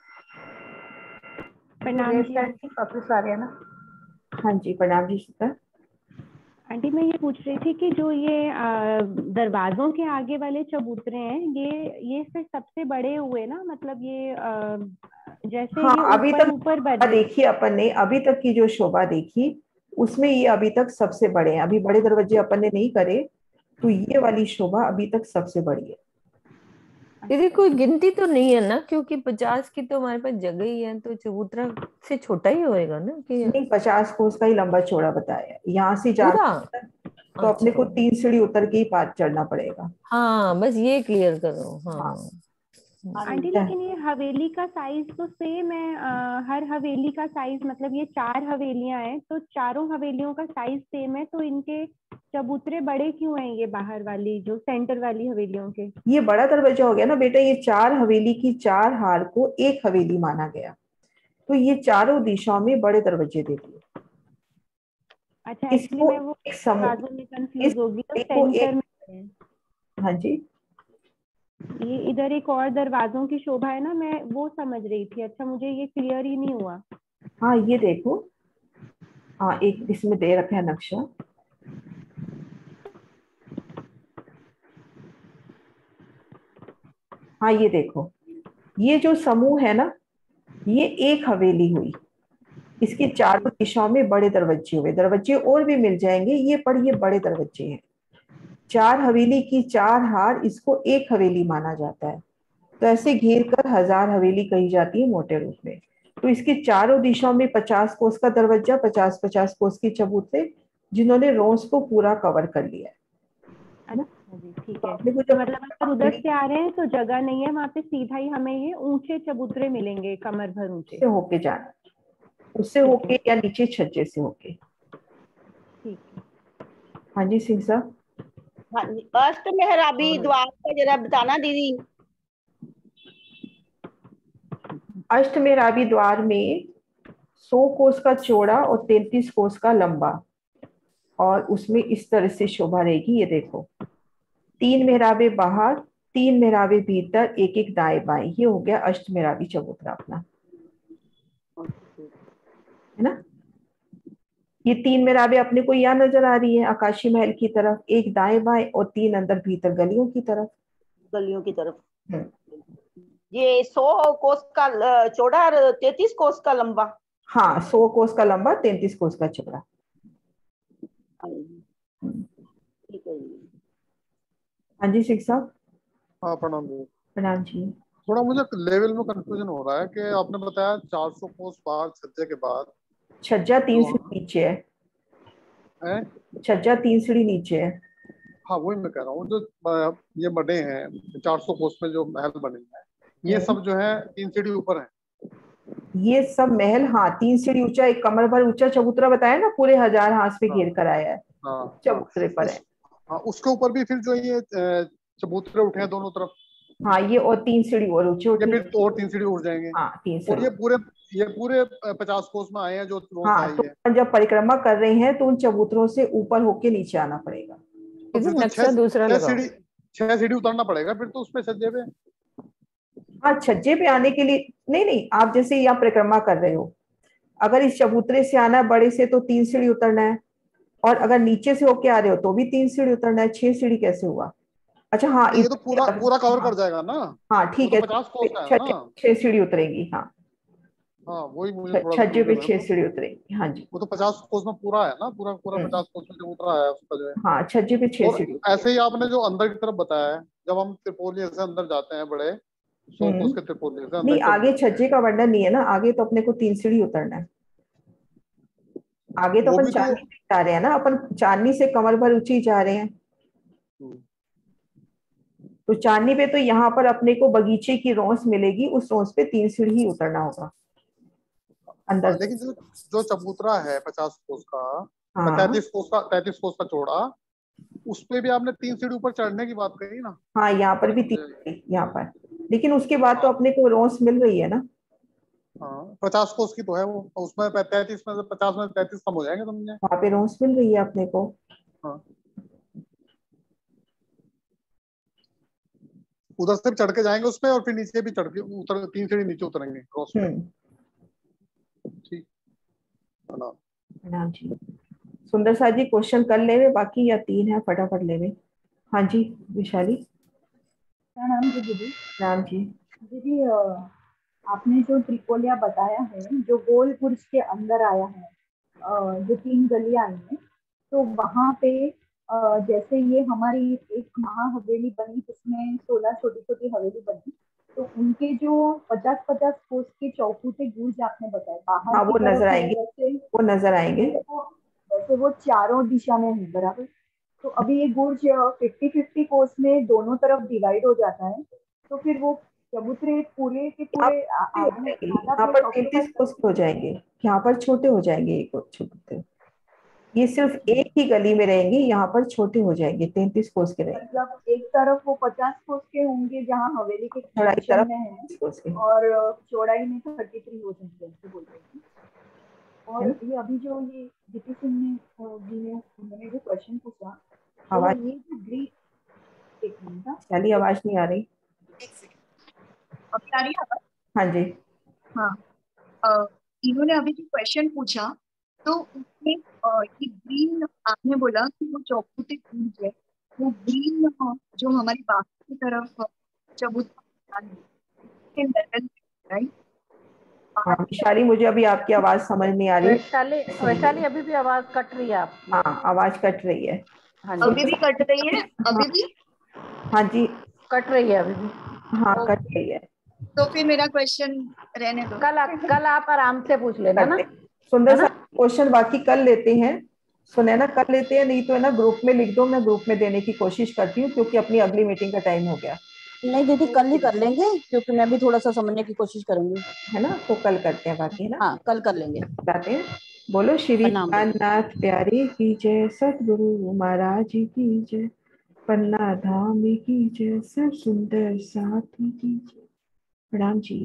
प्रणाम जी आंटी, वापस आ गया ना? हाँ जी प्रणाम जी सीता। आंटी मैं ये पूछ रही थी कि जो ये आ, दरवाजों के आगे वाले चबूतरे हैं, ये ये फिर सबसे बड़े हुए ना, मतलब ये आ, जैसे हाँ, ये अभी ऊपर तक ऊपर शोभा देखी अपन ने, अभी तक की जो शोभा देखी उसमें ये अभी तक सबसे बड़े हैं। अभी बड़े दरवाजे अपन ने नहीं करे, तो ये वाली शोभा अभी तक सबसे बड़ी है। दीदी कोई गिनती तो नहीं है ना, क्योंकि पचास की तो हमारे पास जगह ही है, तो चबूतरा से छोटा ही होएगा ना कि नहीं, पचास कोस का ही लंबा चौड़ा बताया। यहाँ से पूरा? जाना तो अपने को तीन सीढ़ी उतर के ही पार चढ़ना पड़ेगा। हाँ बस ये क्लियर करो। हाँ, हाँ। आंटी लेकिन ये हवेली का साइज तो सेम है, आ, हर हवेली का साइज, मतलब ये चार हवेलियां हैं तो चारों हवेलियों का साइज सेम है, तो इनके चबूतरे बड़े क्यों हैं ये बाहर वाली जो सेंटर वाली हवेलियों के? ये बड़ा दरवाजा हो गया ना बेटा। ये चार हवेली की चार हार को एक हवेली माना गया, तो ये चारों दिशाओं में बड़े दरवाजे दे दिए। अच्छा एक्चुअली मैं वो दरवाजों में कंफ्यूज होगी, तो सेंटर में है। हाँ जी, ये इधर एक और दरवाजों की शोभा है ना, मैं वो समझ रही थी। अच्छा मुझे ये क्लियर ही नहीं हुआ। हाँ ये देखो, हाँ एक इसमें दे रखा है नक्शा। हाँ ये देखो, ये जो समूह है ना, ये एक हवेली हुई। इसके चारों दिशाओं में बड़े दरवाजे हुए। दरवाजे और भी मिल जाएंगे ये, पर ये बड़े दरवाजे हैं। चार हवेली की चार हार, इसको एक हवेली माना जाता है। तो ऐसे घेर कर हजार हवेली कही जाती है मोटे रूप में। तो इसके चारों दिशाओं में पचास कोस का दरवाजा, पचास पचास कोस के चबूतरे, जिन्होंने रोज को पूरा कवर कर लिया है। अच्छा जी ठीक है, तो मतलब अगर उधर से आ रहे हैं तो जगह नहीं है वहाँ पे, सीधा ही हमें ये ऊंचे चबूतरे मिलेंगे कमर भर ऊंचे। से होके जाना, उससे होके या नीचे छज्जे से होके। ठीक है। हाँ जी सिंह साहब। हाँ जी, अष्ट मेहराबी द्वार का जरा बताना दीदी। अष्ट मेहराबी द्वार में सौ कोस का चौड़ा और तैंतीस कोस का लंबा, और उसमें इस तरह से शोभा रहेगी। ये देखो, तीन मेहराबे बाहर, तीन मेहराबे भीतर, एक एक दाएं बाएं। ये हो गया अष्ट मेहराबी चबूतरा अपना, है ना। ये तीन मेहराबे अपने को यहाँ नजर आ रही है आकाशी महल की तरफ, एक दाएं बाएं और तीन अंदर भीतर गलियों की तरफ। गलियों की तरफ। ये सौ कोस का चौड़ा और तैतीस कोस का लंबा। हाँ, सौ कोस का लंबा, तैंतीस कोस का चौड़ा। ठीक है जी। हाँ जी सिंह साहब। हाँ प्रणाम जी। प्रणाम जी। थोड़ा मुझे लेवल में कंफ्यूजन हो रहा है कि आपने बताया चार सौ कोस बाहर छज्जे के बाद। छज्जा तीन सीढ़ी नीचे है, है? छज्जा तीन सीढ़ी नीचे है। हाँ वही मैं कह रहा हूँ, जो ये बने हैं चार सौ कोस में जो महल बने हैं, ये सब जो है तीन सीढ़ी ऊपर है। ये सब महल, हाँ तीन सीढ़ी ऊंचा, एक कमर भर ऊंचा चबूतरा बताया ना, पूरे हजार हाथ पे घेर कर आया है। हाँ, चबूतरे पर है। हाँ उसके ऊपर भी फिर जो ये चबूतरे उठे हैं दोनों तरफ। हाँ ये और तीन सीढ़ी और ऊंचे उठे, फिर तो और तीन सीढ़ी उठ जाएंगे। हाँ तीन और सीढ़ी। ये पूरे ये पूरे पचास कोस में आए हैं जो रोज हाँ आई तो है। जब परिक्रमा कर रहे हैं तो उन चबूतरों से ऊपर होके नीचे आना पड़ेगा। तो फिर तो छह छह सीढ़ी छह सीढ़ी उतरना पड़ेगा फिर तो उसमें छज्जे पे। हाँ छज्जे पे आने के लिए नहीं नहीं, आप जैसे यहाँ परिक्रमा कर रहे हो, अगर इस चबूतरे से आना बड़े से तो तीन सीढ़ी उतरना है, और अगर नीचे से होके आ रहे हो तो भी तीन सीढ़ी उतरना है। छह सीढ़ी कैसे हुआ? अच्छा हाँ, ये तो पूरा पूरा कवर कर जाएगा ना। हाँ ठीक वो है, तो पचास कोस का है ना। छह सीढ़ी उतरेगी। हाँ हाँ वही मुझे थोड़ा छज्जे पे confuse छह है। सीढ़ी उतरेगी। हाँ जी, वो तो पचास कोस में पूरा है ना, पूरा पूरा हम्म। पचास कोस में जो उतरा है उसका जो है। हाँ छज्जे पे छह और सीढ़ी। ऐसे ही आपने जो अंदर की तरफ बताया है, जब हम त्रिपोलिया से अंदर जाते हैं, बड़े सौ कोस हम्म के त्रिपोलिया से अंदर नहीं, की तरफ आगे जाते हैं, छज्जे का वर्णन नहीं है ना, आगे तो अपने को तीन सीढ़ी उतरना है। आगे तो वो अपन भी तो चांदनी से जा रहे हैं ना, अपन चांदनी से कमर भर ऊंची जा रहे हैं। तो चांदनी पे तो यहाँ पर अपने को बगीचे की रोस मिलेगी, उस रोस पे तीन सीढ़ी ही उतरना होगा अंदर। हाँ, लेकिन जो जो चबूतरा है पचास कोस का, हाँ तैतीस कोस का तैतीस कोस का चौड़ा, उस पे भी आपने तीन सीढ़ी ऊपर चढ़ने की बात कही ना। हाँ यहाँ पर भी तीन सीढ़ी यहाँ पर, लेकिन उसके बाद तो अपने को रोस मिल रही है ना। हाँ पचास कोस की तो है वो, उसमें तैतीस में से पचास में तैतीस कम हो जाएंगे समझे। वहाँ पे रोस मिल रही है अपने को। हाँ उधर से भी चढ़ के जाएंगे उसपे, और फिर नीचे भी चढ़ के उतर, तीन सीढ़ी नीचे उतरेंगे क्रॉस पे। ठीक है ना। हाँ जी, सुंदर सा जी क्वेश्चन कर ले बाकी, या तीन है फटाफट ले। हाँ जी विशाली। प्रणाम जी दीदी। राम जी। दीदी आपने जो त्रिपोलिया बताया है, जो गोल बुर्ज के अंदर आया है, जो तीन गलियां आई हैं, तो वहां पे जैसे ये हमारी एक महा हवेली बनी जिसमें सोलह छोटी छोटी हवेली बनी, तो उनके जो पचास पचास कोस के चौखुटे गुर्ज आपने बताए बाहर हाँ की वो तरफ नजर है, आएंगे, वैसे वो नजर आएंगे। वैसे वो वैसे वो चारों दिशा में है, बराबर। तो अभी ये गुर्ज फिफ्टी फिफ्टी कोस में दोनों तरफ डिवाइड हो जाता है, तो फिर वो चबूतरे पूरे के पूरे आधा यहाँ प्लेस पर ऑक्यूपाई तैंतीस कोस हो जाएंगे, यहाँ पर छोटे हो जाएंगे एक और छोटे। ये सिर्फ एक ही गली में रहेंगे, यहाँ पर छोटे हो जाएंगे, तैंतीस कोस के रहेंगे। मतलब एक तरफ वो पचास कोस के होंगे जहाँ हवेली के चौड़ाई एक्सटेंशन तरफ में है, कोस के। और चौड़ाई में थर्टी थ्री हो जाएंगे ऐसे बोल रहे हैं। और है? ये अभी जो ये दीपी सिंह ने जी ने उन्होंने जो क्वेश्चन पूछा, तो आवाज ये जो ग्रीन, एक मिनट, चलिए आवाज नहीं आ रही। अब आ रही है आवाज? हाँ जी। हाँ, अ, इन्होंने अभी जो क्वेश्चन पूछा, तो उसमें अ, ये ग्रीन आपने बोला कि वो चौखुटे गुर्ज है, वो ग्रीन जो हमारी बाहर की तरफ चबूतरा के लेवल, राइट? हाँ विशाली, मुझे अभी आपकी आवाज समझ नहीं आ रही। वैशाली वैशाली अभी भी आवाज कट रही है आपकी। हाँ आवाज कट रही है। हाँ अभी भी कट रही है? अभी भी हाँ जी कट रही है अभी भी। हाँ कट रही है। तो फिर मेरा क्वेश्चन रहने दो। कल कल आप आराम से पूछ लेना ना। सुंदर सा क्वेश्चन बाकी कल लेते हैं, सुने ना, कर लेते हैं, नहीं तो है ना ग्रुप में लिख दो, मैं ग्रुप में देने की कोशिश करती हूँ, क्योंकि अपनी अगली मीटिंग का टाइम हो गया। नहीं दीदी कल ही कर लेंगे, क्योंकि मैं भी थोड़ा सा समझने की कोशिश करूंगी, है ना, तो कल करते हैं बाकी, है ना। हाँ कल कर लेंगे। बताते हैं। बोलो श्री नाथ प्यारे की जय, सतगुरु महाराज की जय, पन्ना धाम की जय, सब सुंदर साथी की जय। प्रणाम जी।